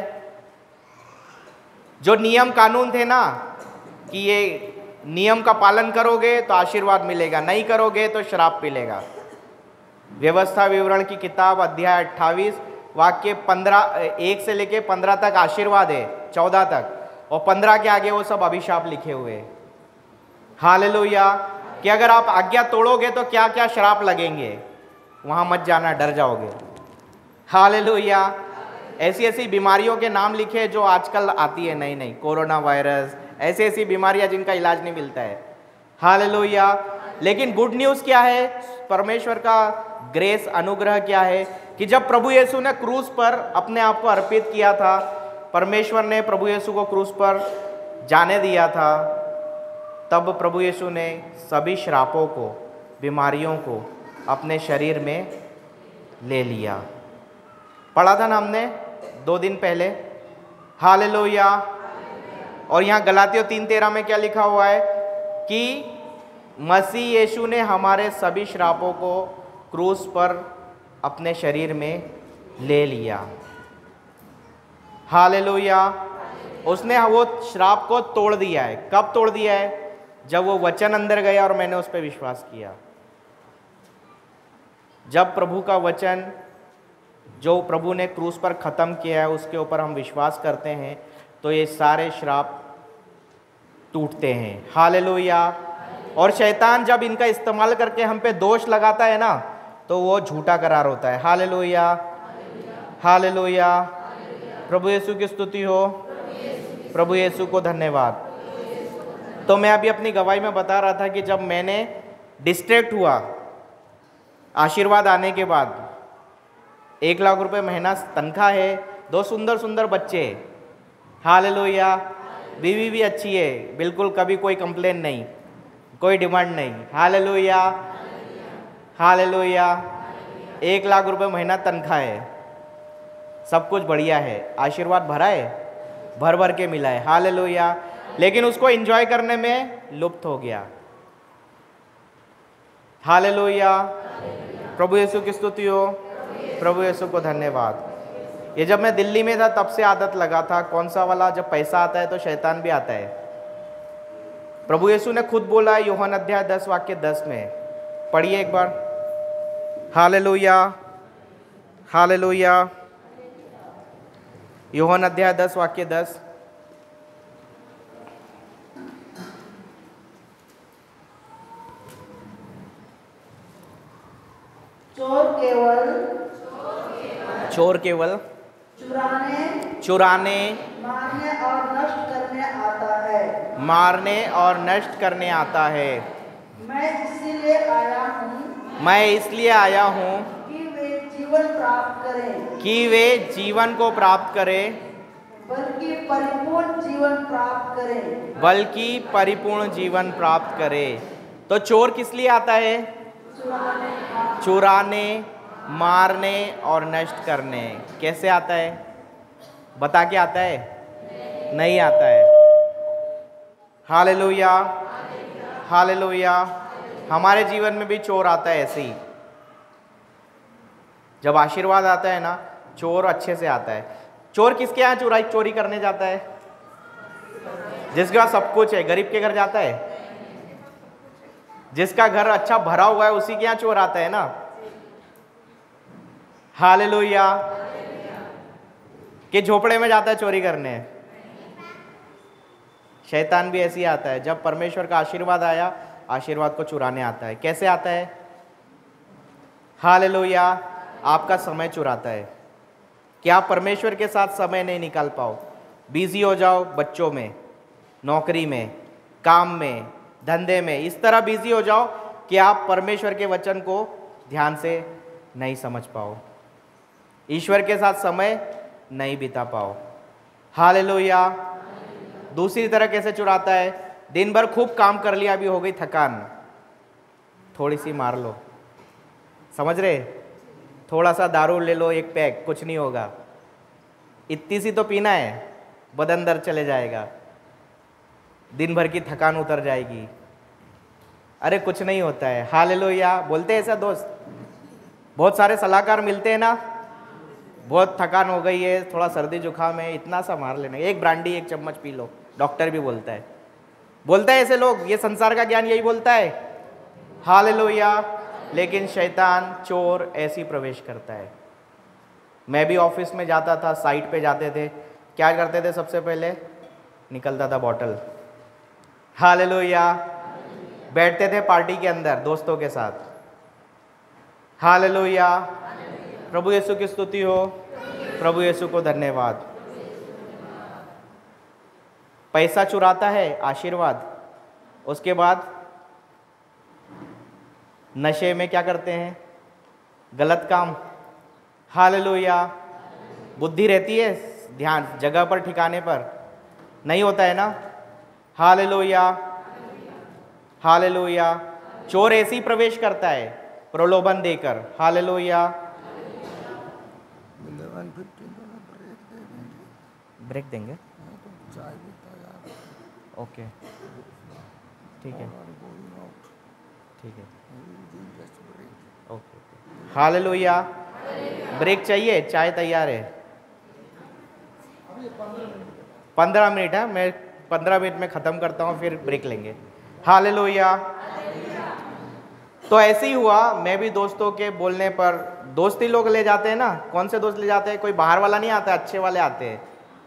जो नियम कानून थे ना कि ये नियम का पालन करोगे तो आशीर्वाद मिलेगा, नहीं करोगे तो श्राप मिलेगा। व्यवस्था विवरण की किताब अध्याय 28 वाक्य 1 से लेके 15 तक आशीर्वाद है, 14 तक, और 15 के आगे वो सब अभिशाप लिखे हुए हैं। हालेलुया। कि अगर आप आज्ञा तोड़ोगे तो क्या क्या श्राप लगेंगे, वहां मत जाना, डर जाओगे। हालेलुया। ऐसी ऐसी बीमारियों के नाम लिखे जो आजकल आती है, नई नई, कोरोना वायरस, ऐसी ऐसी बीमारियां जिनका इलाज नहीं मिलता है। हालेलुया। लेकिन गुड न्यूज़ क्या है? परमेश्वर का ग्रेस, अनुग्रह क्या है कि जब प्रभु यीशु ने क्रूस पर अपने आप को अर्पित किया था, परमेश्वर ने प्रभु यीशु को क्रूस पर जाने दिया था, तब प्रभु यीशु ने सभी श्रापों को, बीमारियों को अपने शरीर में ले लिया। पढ़ा था ना हमने 2 दिन पहले। हालेलुया। और यहाँ गलातियों 3:13 में क्या लिखा हुआ है कि मसीह यीशु ने हमारे सभी श्रापों को क्रूस पर अपने शरीर में ले लिया। हालेलुया। उसने वो श्राप को तोड़ दिया है। कब तोड़ दिया है? जब वो वचन अंदर गया और मैंने उस पर विश्वास किया। जब प्रभु का वचन जो प्रभु ने क्रूस पर ख़त्म किया है उसके ऊपर हम विश्वास करते हैं तो ये सारे श्राप टूटते हैं। हालेलुया। और शैतान जब इनका इस्तेमाल करके हम पे दोष लगाता है ना तो वो झूठा करार होता है। हालेलुया। हालेलुया। प्रभु यीशु की स्तुति हो, प्रभु यीशु को धन्यवाद। तो मैं अभी अपनी गवाही में बता रहा था कि जब मैंने डिस्ट्रैक्ट हुआ आशीर्वाद आने के बाद, 1 लाख रुपए महीना तनख्वाह है, 2 सुंदर सुंदर बच्चे, हालेलुया, बीवी भी अच्छी है, बिल्कुल कभी कोई कंप्लेन नहीं, कोई डिमांड नहीं। हालेलुया। हालेलुया। 1 लाख रुपए महीना तनख्वाह है, सब कुछ बढ़िया है, आशीर्वाद भरा है, भर भर के मिला है, हालेलुया। लेकिन उसको एंजॉय करने में लुप्त हो गया। हालेलुया। प्रभु यीशु की स्तुति हो, प्रभु यीशु को धन्यवाद। ये जब मैं दिल्ली में था तब से आदत लगा था, कौन सा वाला, जब पैसा आता है तो शैतान भी आता है। प्रभु यीशु ने खुद बोला है यूहन्ना अध्याय 10 वाक्य 10 में, पढ़िए एक बार। Hallelujah, hallelujah. यूहन्ना अध्याय 10 वाक्य 10। चोर केवल चुराने, मारने और नष्ट करने आता है। मारने और नष्ट करने आता है। मैं इसीलिए आया हूँ मैं इसलिए आया हूँ कि वे जीवन प्राप्त करें, कि वे जीवन को प्राप्त करें, बल्कि परिपूर्ण जीवन प्राप्त करें। बल्कि परिपूर्ण जीवन प्राप्त करें। तो चोर किस लिए आता है? चुराने, मारने और नष्ट करने। कैसे आता है? बता के आता है? नहीं आता है। हालेलुया, हालेलुया। हमारे जीवन में भी चोर आता है ऐसे ही। जब आशीर्वाद आता है ना, चोर अच्छे से आता है। चोर किसके यहाँ चोरी करने जाता है? जिसके पास सब कुछ है। गरीब के घर जाता है? जिसका घर अच्छा भरा हुआ है उसी के यहाँ चोर आता है ना। हालेलुया। कि झोपड़े में जाता है चोरी करने? शैतान भी ऐसे ही आता है। जब परमेश्वर का आशीर्वाद आया, आशीर्वाद को चुराने आता है। कैसे आता है? हालेलुया। आपका समय चुराता है कि आप परमेश्वर के साथ समय नहीं निकाल पाओ। बिजी हो जाओ बच्चों में, नौकरी में, काम में, धंधे में। इस तरह बिजी हो जाओ कि आप परमेश्वर के वचन को ध्यान से नहीं समझ पाओ, ईश्वर के साथ समय नहीं बिता पाओ। हालेलुया। दूसरी तरह कैसे चुराता है? दिन भर खूब काम कर लिया, अभी हो गई थकान, थोड़ी सी मार लो। समझ रहे? थोड़ा सा दारू ले लो, एक पैक, कुछ नहीं होगा। इतनी सी तो पीना है, बदन दर्द चले जाएगा, दिन भर की थकान उतर जाएगी। अरे कुछ नहीं होता है। हालेलुया। बोलते हैं ऐसा दोस्त? बहुत सारे सलाहकार मिलते हैं ना, बहुत थकान हो गई है, थोड़ा सर्दी जुकाम है, इतना सा मार लेना, एक ब्रांडी 1 चम्मच पी लो। डॉक्टर भी बोलता है ऐसे लोग। ये संसार का ज्ञान यही बोलता है। हालेलुया। लेकिन शैतान, चोर ऐसी प्रवेश करता है। मैं भी ऑफिस में जाता था, साइट पे जाते थे, क्या करते थे? सबसे पहले निकलता था बॉटल। हालेलुया। बैठते थे पार्टी के अंदर दोस्तों के साथ। हालेलुया। प्रभु यीशु की स्तुति हो, प्रभु यीशु को धन्यवाद। पैसा चुराता है, आशीर्वाद। उसके बाद नशे में क्या करते हैं? गलत काम। हालेलुया। बुद्धि रहती है, ध्यान जगह पर, ठिकाने पर नहीं होता है ना। हालेलुया, हालेलुया। चोर ऐसे ही प्रवेश करता है, प्रलोभन देकर। हालेलुया। ब्रेक देंगे? ओके, ठीक है, ठीक है, ओके। हालेलुया। ब्रेक चाहिए? चाय तैयार है। 15 मिनट है, मैं 15 मिनट में ख़त्म करता हूँ, फिर ब्रेक लेंगे। हालेलुया। तो ऐसे ही हुआ, मैं भी दोस्तों के बोलने पर, दोस्ती लोग ले जाते हैं ना। कौन से दोस्त ले जाते हैं? कोई बाहर वाला नहीं आता, अच्छे वाले आते हैं,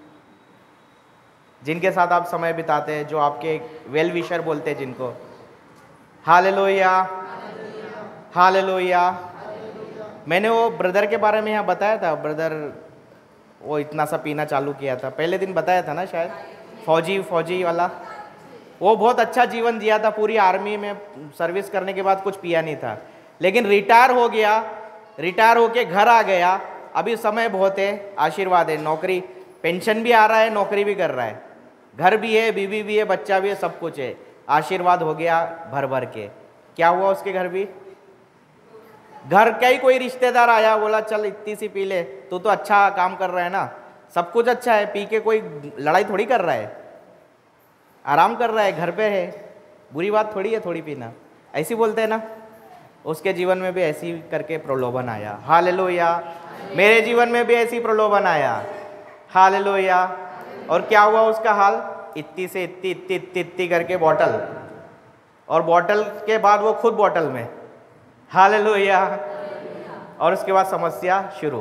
जिनके साथ आप समय बिताते हैं, जो आपके वेल विशर बोलते हैं जिनको। हालेलुया, हालेलुया। मैंने वो ब्रदर के बारे में यहाँ बताया था। ब्रदर वो इतना सा पीना चालू किया था, पहले दिन बताया था ना शायद, फौजी वाला। वो बहुत अच्छा जीवन जिया था, पूरी आर्मी में सर्विस करने के बाद कुछ पिया नहीं था, लेकिन रिटायर हो गया। रिटायर होके घर आ गया, अभी समय बहुत है, आशीर्वाद है, नौकरी, पेंशन भी आ रहा है, नौकरी भी कर रहा है, घर भी है, बीवी भी है, बच्चा भी है, सब कुछ है, आशीर्वाद हो गया भर भर के। क्या हुआ उसके घर भी? घर का ही कोई रिश्तेदार आया, बोला चल इतनी सी पी ले, तू तो अच्छा काम कर रहा है ना, सब कुछ अच्छा है, पी के कोई लड़ाई थोड़ी कर रहा है, आराम कर रहा है, घर पे है, बुरी बात थोड़ी है थोड़ी पीना, ऐसी बोलते हैं ना। उसके जीवन में भी ऐसी करके प्रलोभन आया। हालेलुया। मेरे जीवन में भी ऐसी प्रलोभन आया। हालेलुया। और क्या हुआ उसका हाल? इतनी से इतनी इतनी इतनी इतनी करके बॉटल, और बॉटल के बाद वो खुद बॉटल में। हालेलुया। और उसके बाद समस्या शुरू।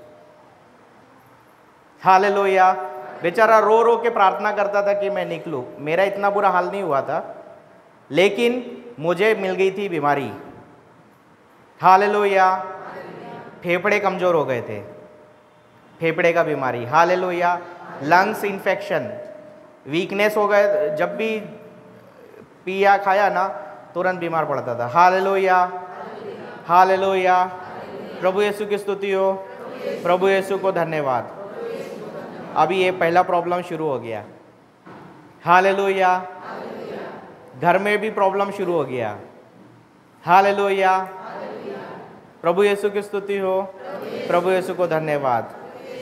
हालेलुया। बेचारा रो रो के प्रार्थना करता था कि मैं निकलूं। मेरा इतना बुरा हाल नहीं हुआ था, लेकिन मुझे मिल गई थी बीमारी। हालेलुया। फेफड़े कमजोर हो गए थे, फेफड़े का बीमारी। हालेलुया। लंग्स इन्फेक्शन, वीकनेस हो गए, जब भी पिया खाया ना तुरंत बीमार पड़ता था। हालेलुया। हालेलुया। प्रभु यीशु की स्तुति हो, प्रभु यीशु को धन्यवाद। अभी ये पहला प्रॉब्लम शुरू हो गया। हालेलुया। घर में भी प्रॉब्लम शुरू हो गया। हालेलुया। प्रभु यीशु की स्तुति हो, प्रभु यीशु को धन्यवाद।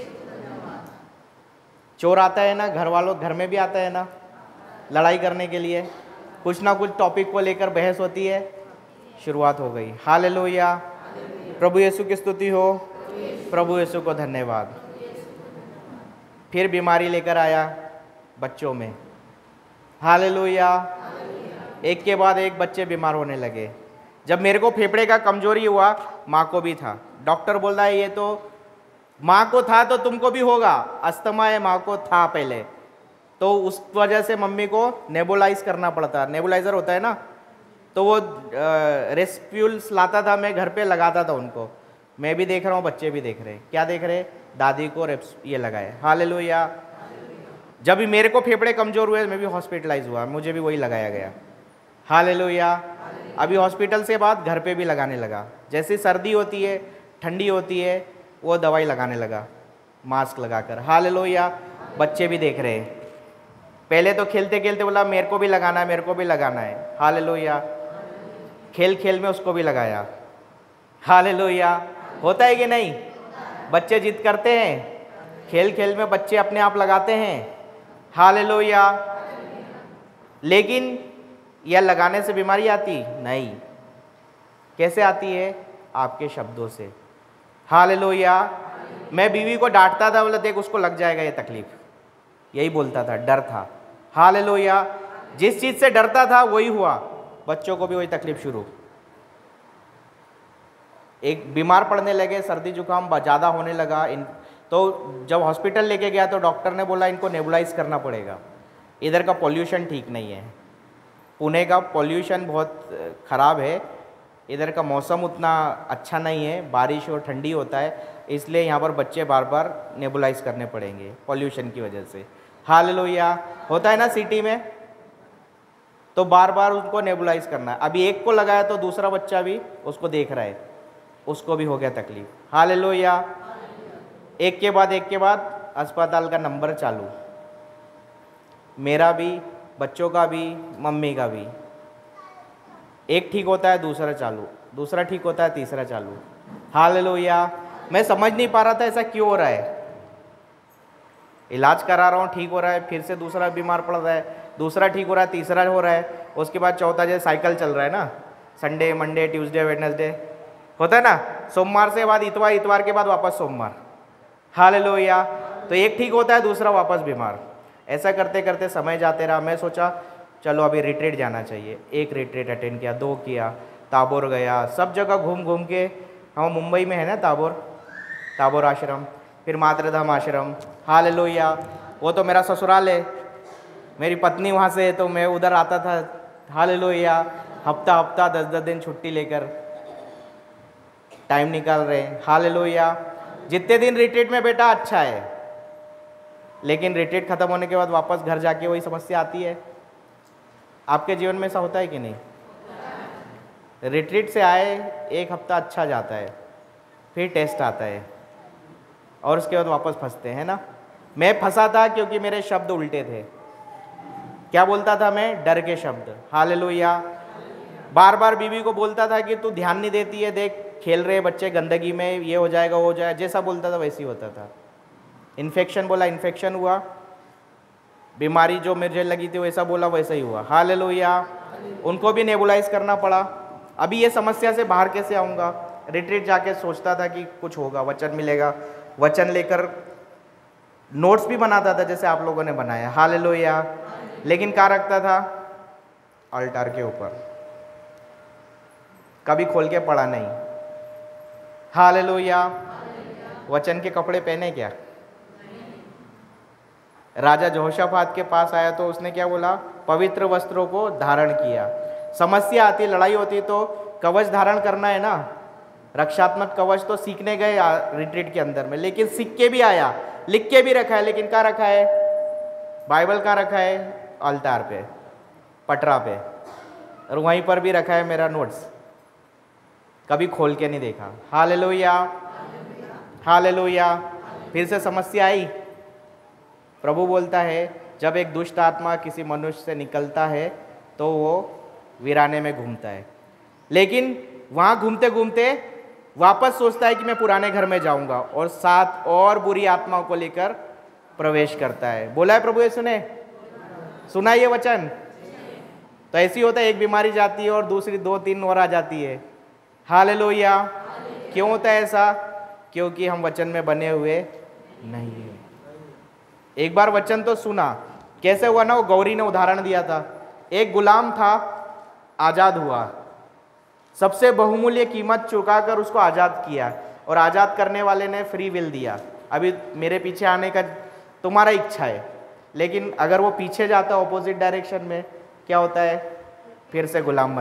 चोर आता है ना, घर वालों घर में भी आता है ना लड़ाई करने के लिए, कुछ ना कुछ टॉपिक को लेकर बहस होती है, शुरुआत हो गई। हालेलुया। प्रभु यीशु की स्तुति हो, प्रभु यीशु को धन्यवाद। फिर बीमारी लेकर आया बच्चों में। हालेलुया। एक के बाद एक बच्चे बीमार होने लगे। जब मेरे को फेफड़े का कमजोरी हुआ, माँ को भी था। डॉक्टर बोल रहा है ये तो माँ को था तो तुमको भी होगा, अस्थमा है, माँ को था पहले, तो उस वजह से मम्मी को नेबुलाइज करना पड़ता। नेबुलाइजर होता है ना, तो वो रेस्प्यूल्स लाता था, मैं घर पे लगाता था उनको। मैं भी देख रहा हूँ, बच्चे भी देख रहे हैं। क्या देख रहे? दादी को ये लगाए। हालेलुया। जब भी मेरे को फेफड़े कमजोर हुए, मैं भी हॉस्पिटलाइज हुआ, मुझे भी वही लगाया गया। हालेलुया। अभी हॉस्पिटल से बाद घर पे भी लगाने लगा। जैसे सर्दी होती है, ठंडी होती है, वो दवाई लगाने लगा मास्क लगाकर। हालेलुया। बच्चे भी देख रहे हैं। पहले तो खेलते खेलते बोला मेरे को भी लगाना है, मेरे को भी लगाना है। हालेलुया। खेल खेल में उसको भी लगाया। हालेलुया। होता है कि नहीं? बच्चे जिद करते हैं, खेल खेल में बच्चे अपने आप लगाते हैं। हालेलुया। लेकिन यह लगाने से बीमारी आती नहीं। कैसे आती है? आपके शब्दों से। हालेलुया। मैं बीवी को डांटता था, बोला देख उसको लग जाएगा ये तकलीफ, यही बोलता था, डर था। हालेलुया। जिस चीज़ से डरता था वही हुआ, बच्चों को भी वही तकलीफ शुरू। एक बीमार पड़ने लगे, सर्दी जुकाम ज़्यादा होने लगा। तो जब हॉस्पिटल लेके गया तो डॉक्टर ने बोला इनको नेबुलाइज करना पड़ेगा, इधर का पॉल्यूशन ठीक नहीं है, पुणे का पॉल्यूशन बहुत ख़राब है, इधर का मौसम उतना अच्छा नहीं है, बारिश और ठंडी होता है, इसलिए यहाँ पर बच्चे बार बार नेबुलाइज करने पड़ेंगे पॉल्यूशन की वजह से। हालेलुया। होता है ना सिटी में, तो बार बार उनको नेबुलाइज करना है। अभी एक को लगाया तो दूसरा बच्चा भी उसको देख रहा है, उसको भी हो गया तकलीफ। हालेलुया। एक के बाद अस्पताल का नंबर चालू, मेरा भी, बच्चों का भी, मम्मी का भी। एक ठीक होता है दूसरा चालू, दूसरा ठीक होता है तीसरा चालू। हालेलुया। मैं समझ नहीं पा रहा था ऐसा क्यों हो रहा है। इलाज करा रहा हूँ, ठीक हो रहा है, फिर से दूसरा बीमार पड़ रहा है, दूसरा ठीक हो रहा है, तीसरा हो रहा है, उसके बाद चौथा जैसे साइकिल चल रहा है ना, संडे मंडे ट्यूसडे वेडनेसडे होता है ना, सोमवार से बाद इतवार, इतवार के बाद वापस सोमवार। हालेलुया। तो एक ठीक होता है, दूसरा वापस बीमार। ऐसा करते करते समय जाते रहा। मैं सोचा चलो अभी रिट्रीट जाना चाहिए। एक रिट्रीट अटेंड किया, 2 किया, ताबोर गया, सब जगह घूम घूम के, हम मुंबई में है ना ताबोर आश्रम, फिर मातृधाम आश्रम। हालेलुया। वो तो मेरा ससुराल है, मेरी पत्नी वहाँ से है, तो मैं उधर आता था। हालेलुया। हफ्ता 10 दिन छुट्टी लेकर टाइम निकाल रहे हैं। हालेलुया। जितने दिन रिट्रीट में बेटा अच्छा है, लेकिन रिट्रीट खत्म होने के बाद वापस घर जाके वही समस्या आती है। आपके जीवन में ऐसा होता है कि नहीं? रिट्रीट से आए, एक हफ्ता अच्छा जाता है, फिर टेस्ट आता है, और उसके बाद वापस फंसते हैं ना। मैं फंसा था क्योंकि मेरे शब्द उल्टे थे। क्या बोलता था मैं? डर के शब्द। हालेलुया। बार बार बीवी को बोलता था कि तू ध्यान नहीं देती है, देख खेल रहे बच्चे गंदगी में, ये हो जाएगा वो हो जाएगा, जैसा बोलता था वैसे ही होता था। इन्फेक्शन बोला, इन्फेक्शन हुआ। बीमारी जो मुझे लगी थी वैसा बोला, वैसा ही हुआ। हालेलुया। उनको भी नेबुलाइज करना पड़ा। अभी ये समस्या से बाहर कैसे आऊँगा? रिट्रीट जाके सोचता था कि कुछ होगा, वचन मिलेगा, वचन लेकर नोट्स भी बनाता था जैसे आप लोगों ने बनाया। हालेलुया। लेकिन क्या रखता था? अल्टार के ऊपर, कभी खोल के पढ़ा नहीं। हालेलुया। वचन के कपड़े पहने क्या? राजा यहोशापात के पास आया तो उसने क्या बोला? पवित्र वस्त्रों को धारण किया। समस्या आती, लड़ाई होती तो कवच धारण करना है ना, रक्षात्मक कवच तो सीखने गए रिट्रीट के अंदर में, लेकिन सीख के भी आया, लिख के भी रखा है, लेकिन क्या रखा है? बाइबल का रखा है अल्टार पे, पटरा पे, और वहीं पर भी रखा है मेरा नोट्स, कभी खोल के नहीं देखा। हालेलुया। हालेलुया। फिर से समस्या आई। प्रभु बोलता है जब एक दुष्ट आत्मा किसी मनुष्य से निकलता है तो वो वीराने में घूमता है, लेकिन वहाँ घूमते घूमते वापस सोचता है कि मैं पुराने घर में जाऊंगा, और 7 और बुरी आत्माओं को लेकर प्रवेश करता है। बोला है प्रभु यीशु ने, सुना ये वचन? तो ऐसी होता है, एक बीमारी जाती है और दूसरी 2-3 और आ जाती है। हालेलुया। क्यों होता है ऐसा? क्योंकि हम वचन में बने हुए नहीं है। एक बार वचन तो सुना, कैसे हुआ ना, वो गौरी ने उदाहरण दिया था। एक गुलाम था, आज़ाद हुआ, सबसे बहुमूल्य कीमत चुकाकर उसको आज़ाद किया, और आज़ाद करने वाले ने फ्री विल दिया, अभी मेरे पीछे आने का तुम्हारा इच्छा है। लेकिन अगर वो पीछे जाता है ऑपोजिट डायरेक्शन में, क्या होता है? फिर से गुलाम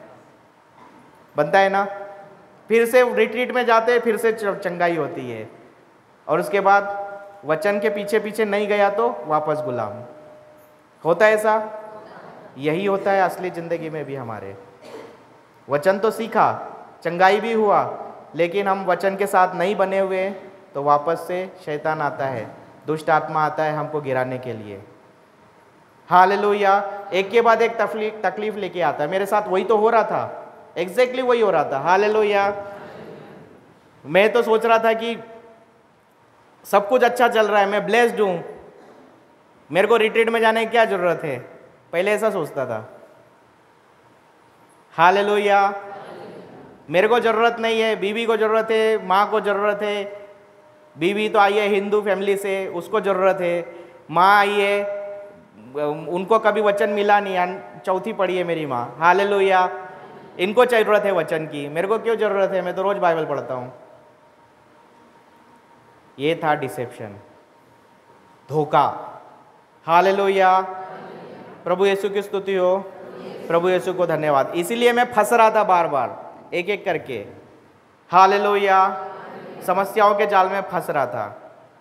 बनता है ना। फिर से रिट्रीट में जाते हैं, फिर से चंगाई होती है, और उसके बाद वचन के पीछे पीछे नहीं गया तो वापस गुलाम होता है। ऐसा यही होता है असली ज़िंदगी में भी हमारे। वचन तो सीखा, चंगाई भी हुआ, लेकिन हम वचन के साथ नहीं बने हुए तो वापस से शैतान आता है, दुष्ट आत्मा आता है हमको गिराने के लिए। हालेलुया। एक के बाद एक तकलीफ लेके आता है। मेरे साथ वही तो हो रहा था, एग्जैक्टली वही हो रहा था। हालेलुया। मैं तो सोच रहा था कि सब कुछ अच्छा चल रहा है, मैं ब्लेस्ड हूँ, मेरे को रिट्रीट में जाने की क्या ज़रूरत है, पहले ऐसा सोचता था। हालेलुया। मेरे को ज़रूरत नहीं है, बीवी को ज़रूरत है, माँ को ज़रूरत है। बीवी तो आई है हिंदू फैमिली से, उसको ज़रूरत है। माँ आई है, उनको कभी वचन मिला नहीं, चौथी पढ़ी है मेरी माँ। हालेलुया। इनको ज़रूरत है वचन की, मेरे को क्यों ज़रूरत है? मैं तो रोज़ बाइबल पढ़ता हूँ। ये था डिसेप्शन, धोखा। हालेलुया। प्रभु यीशु की स्तुति हो, प्रभु यीशु को धन्यवाद। इसीलिए मैं फंस रहा था बार बार, एक एक करके। हालेलुया। समस्याओं के जाल में फंस रहा था।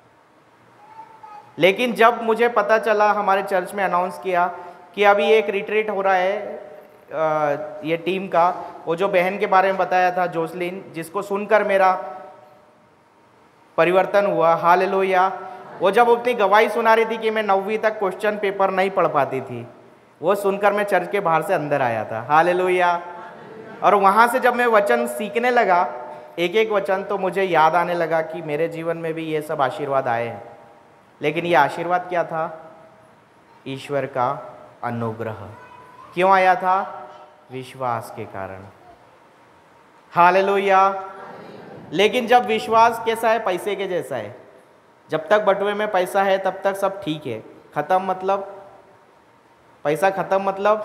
लेकिन जब मुझे पता चला, हमारे चर्च में अनाउंस किया कि अभी एक रिट्रीट हो रहा है ये टीम का, वो जो बहन के बारे में बताया था, जोसलिन, जिसको सुनकर मेरा परिवर्तन हुआ। हालेलुया। वो जब अपनी गवाही सुना रही थी कि मैं 9वीं तक क्वेश्चन पेपर नहीं पढ़ पाती थी, वो सुनकर मैं चर्च के बाहर से अंदर आया था। हालेलुया। और वहाँ से जब मैं वचन सीखने लगा, एक एक वचन, तो मुझे याद आने लगा कि मेरे जीवन में भी ये सब आशीर्वाद आए हैं। लेकिन ये आशीर्वाद क्या था? ईश्वर का अनुग्रह। क्यों आया था? विश्वास के कारण। हालेलुया। लेकिन जब विश्वास कैसा है? पैसे के जैसा है। जब तक बटुए में पैसा है तब तक सब ठीक है, खत्म मतलब पैसा खत्म मतलब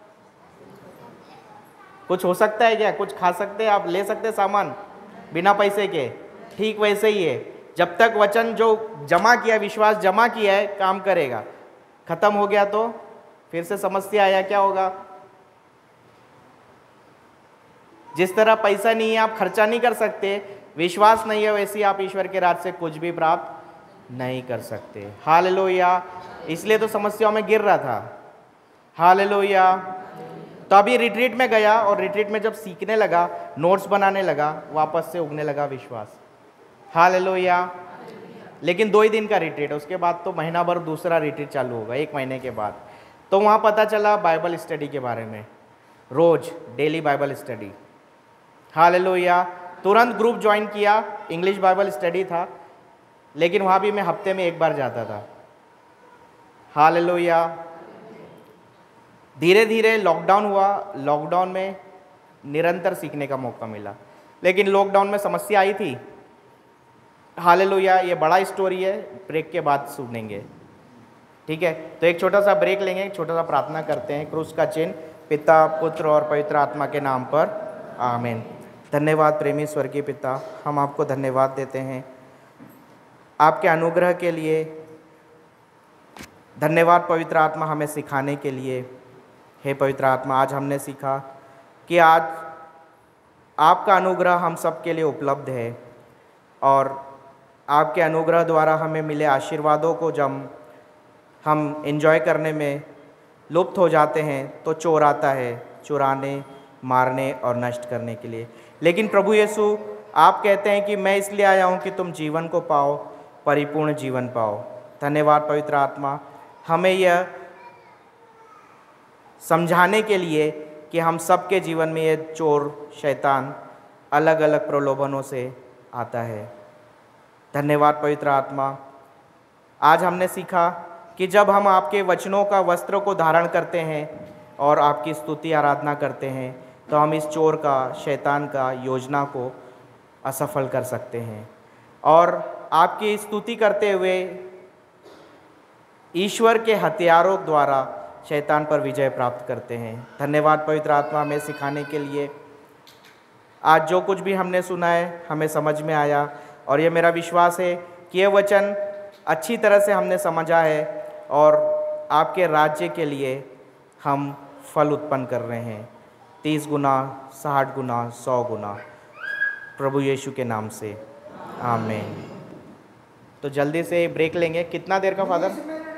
कुछ हो सकता है क्या? कुछ खा सकते हैं आप, ले सकते हैं सामान बिना पैसे के? ठीक वैसे ही है, जब तक वचन जो जमा किया, विश्वास जमा किया है, काम करेगा। खत्म हो गया तो फिर से समस्या आया, क्या होगा? जिस तरह पैसा नहीं है आप खर्चा नहीं कर सकते, विश्वास नहीं है, वैसे ही आप ईश्वर के राज से कुछ भी प्राप्त नहीं कर सकते। हालेलुया। इसलिए तो समस्याओं में गिर रहा था। हालेलुया। तो अभी रिट्रीट में गया, और रिट्रीट में जब सीखने लगा, नोट्स बनाने लगा, वापस से उगने लगा विश्वास। हालेलुया। लेकिन 2 ही दिन का रिट्रीट, उसके बाद तो महीना भर दूसरा रिट्रीट चालू होगा, 1 महीने के बाद। तो वहाँ पता चला बाइबल स्टडी के बारे में, रोज डेली बाइबल स्टडी। हालेलुया। तुरंत ग्रुप ज्वाइन किया, इंग्लिश बाइबल स्टडी था, लेकिन वहाँ भी मैं हफ्ते में एक बार जाता था। हालेलुया। धीरे धीरे लॉकडाउन हुआ, लॉकडाउन में निरंतर सीखने का मौका मिला, लेकिन लॉकडाउन में समस्या आई थी। हालेलुया, ये बड़ा स्टोरी है, ब्रेक के बाद सुनेंगे, ठीक है। तो एक छोटा सा ब्रेक लेंगे, एक छोटा सा प्रार्थना करते हैं। क्रूस का चिन्ह, पिता, पुत्र और पवित्र आत्मा के नाम पर, आमीन। धन्यवाद प्रेमी स्वर्गीय पिता, हम आपको धन्यवाद देते हैं आपके अनुग्रह के लिए। धन्यवाद पवित्र आत्मा हमें सिखाने के लिए। हे पवित्र आत्मा, आज हमने सीखा कि आज आपका अनुग्रह हम सब के लिए उपलब्ध है, और आपके अनुग्रह द्वारा हमें मिले आशीर्वादों को जब हम एंजॉय करने में लुप्त हो जाते हैं तो चोर आता है चुराने, मारने और नष्ट करने के लिए। लेकिन प्रभु यीशु, आप कहते हैं कि मैं इसलिए आया हूँ कि तुम जीवन को पाओ, परिपूर्ण जीवन पाओ। धन्यवाद पवित्र आत्मा, हमें यह समझाने के लिए कि हम सबके जीवन में ये चोर शैतान अलग अलग प्रलोभनों से आता है। धन्यवाद पवित्र आत्मा, आज हमने सीखा कि जब हम आपके वचनों का वस्त्र को धारण करते हैं और आपकी स्तुति आराधना करते हैं तो हम इस चोर का, शैतान का योजना को असफल कर सकते हैं, और आपकी स्तुति करते हुए ईश्वर के हथियारों द्वारा शैतान पर विजय प्राप्त करते हैं। धन्यवाद पवित्र आत्मा, हमें सिखाने के लिए। आज जो कुछ भी हमने सुना है हमें समझ में आया, और ये मेरा विश्वास है कि ये वचन अच्छी तरह से हमने समझा है और आपके राज्य के लिए हम फल उत्पन्न कर रहे हैं, 30 गुना, 60 गुना, 100 गुना, प्रभु यीशु के नाम से, आमीन। तो जल्दी से ब्रेक लेंगे। कितना देर का फादर?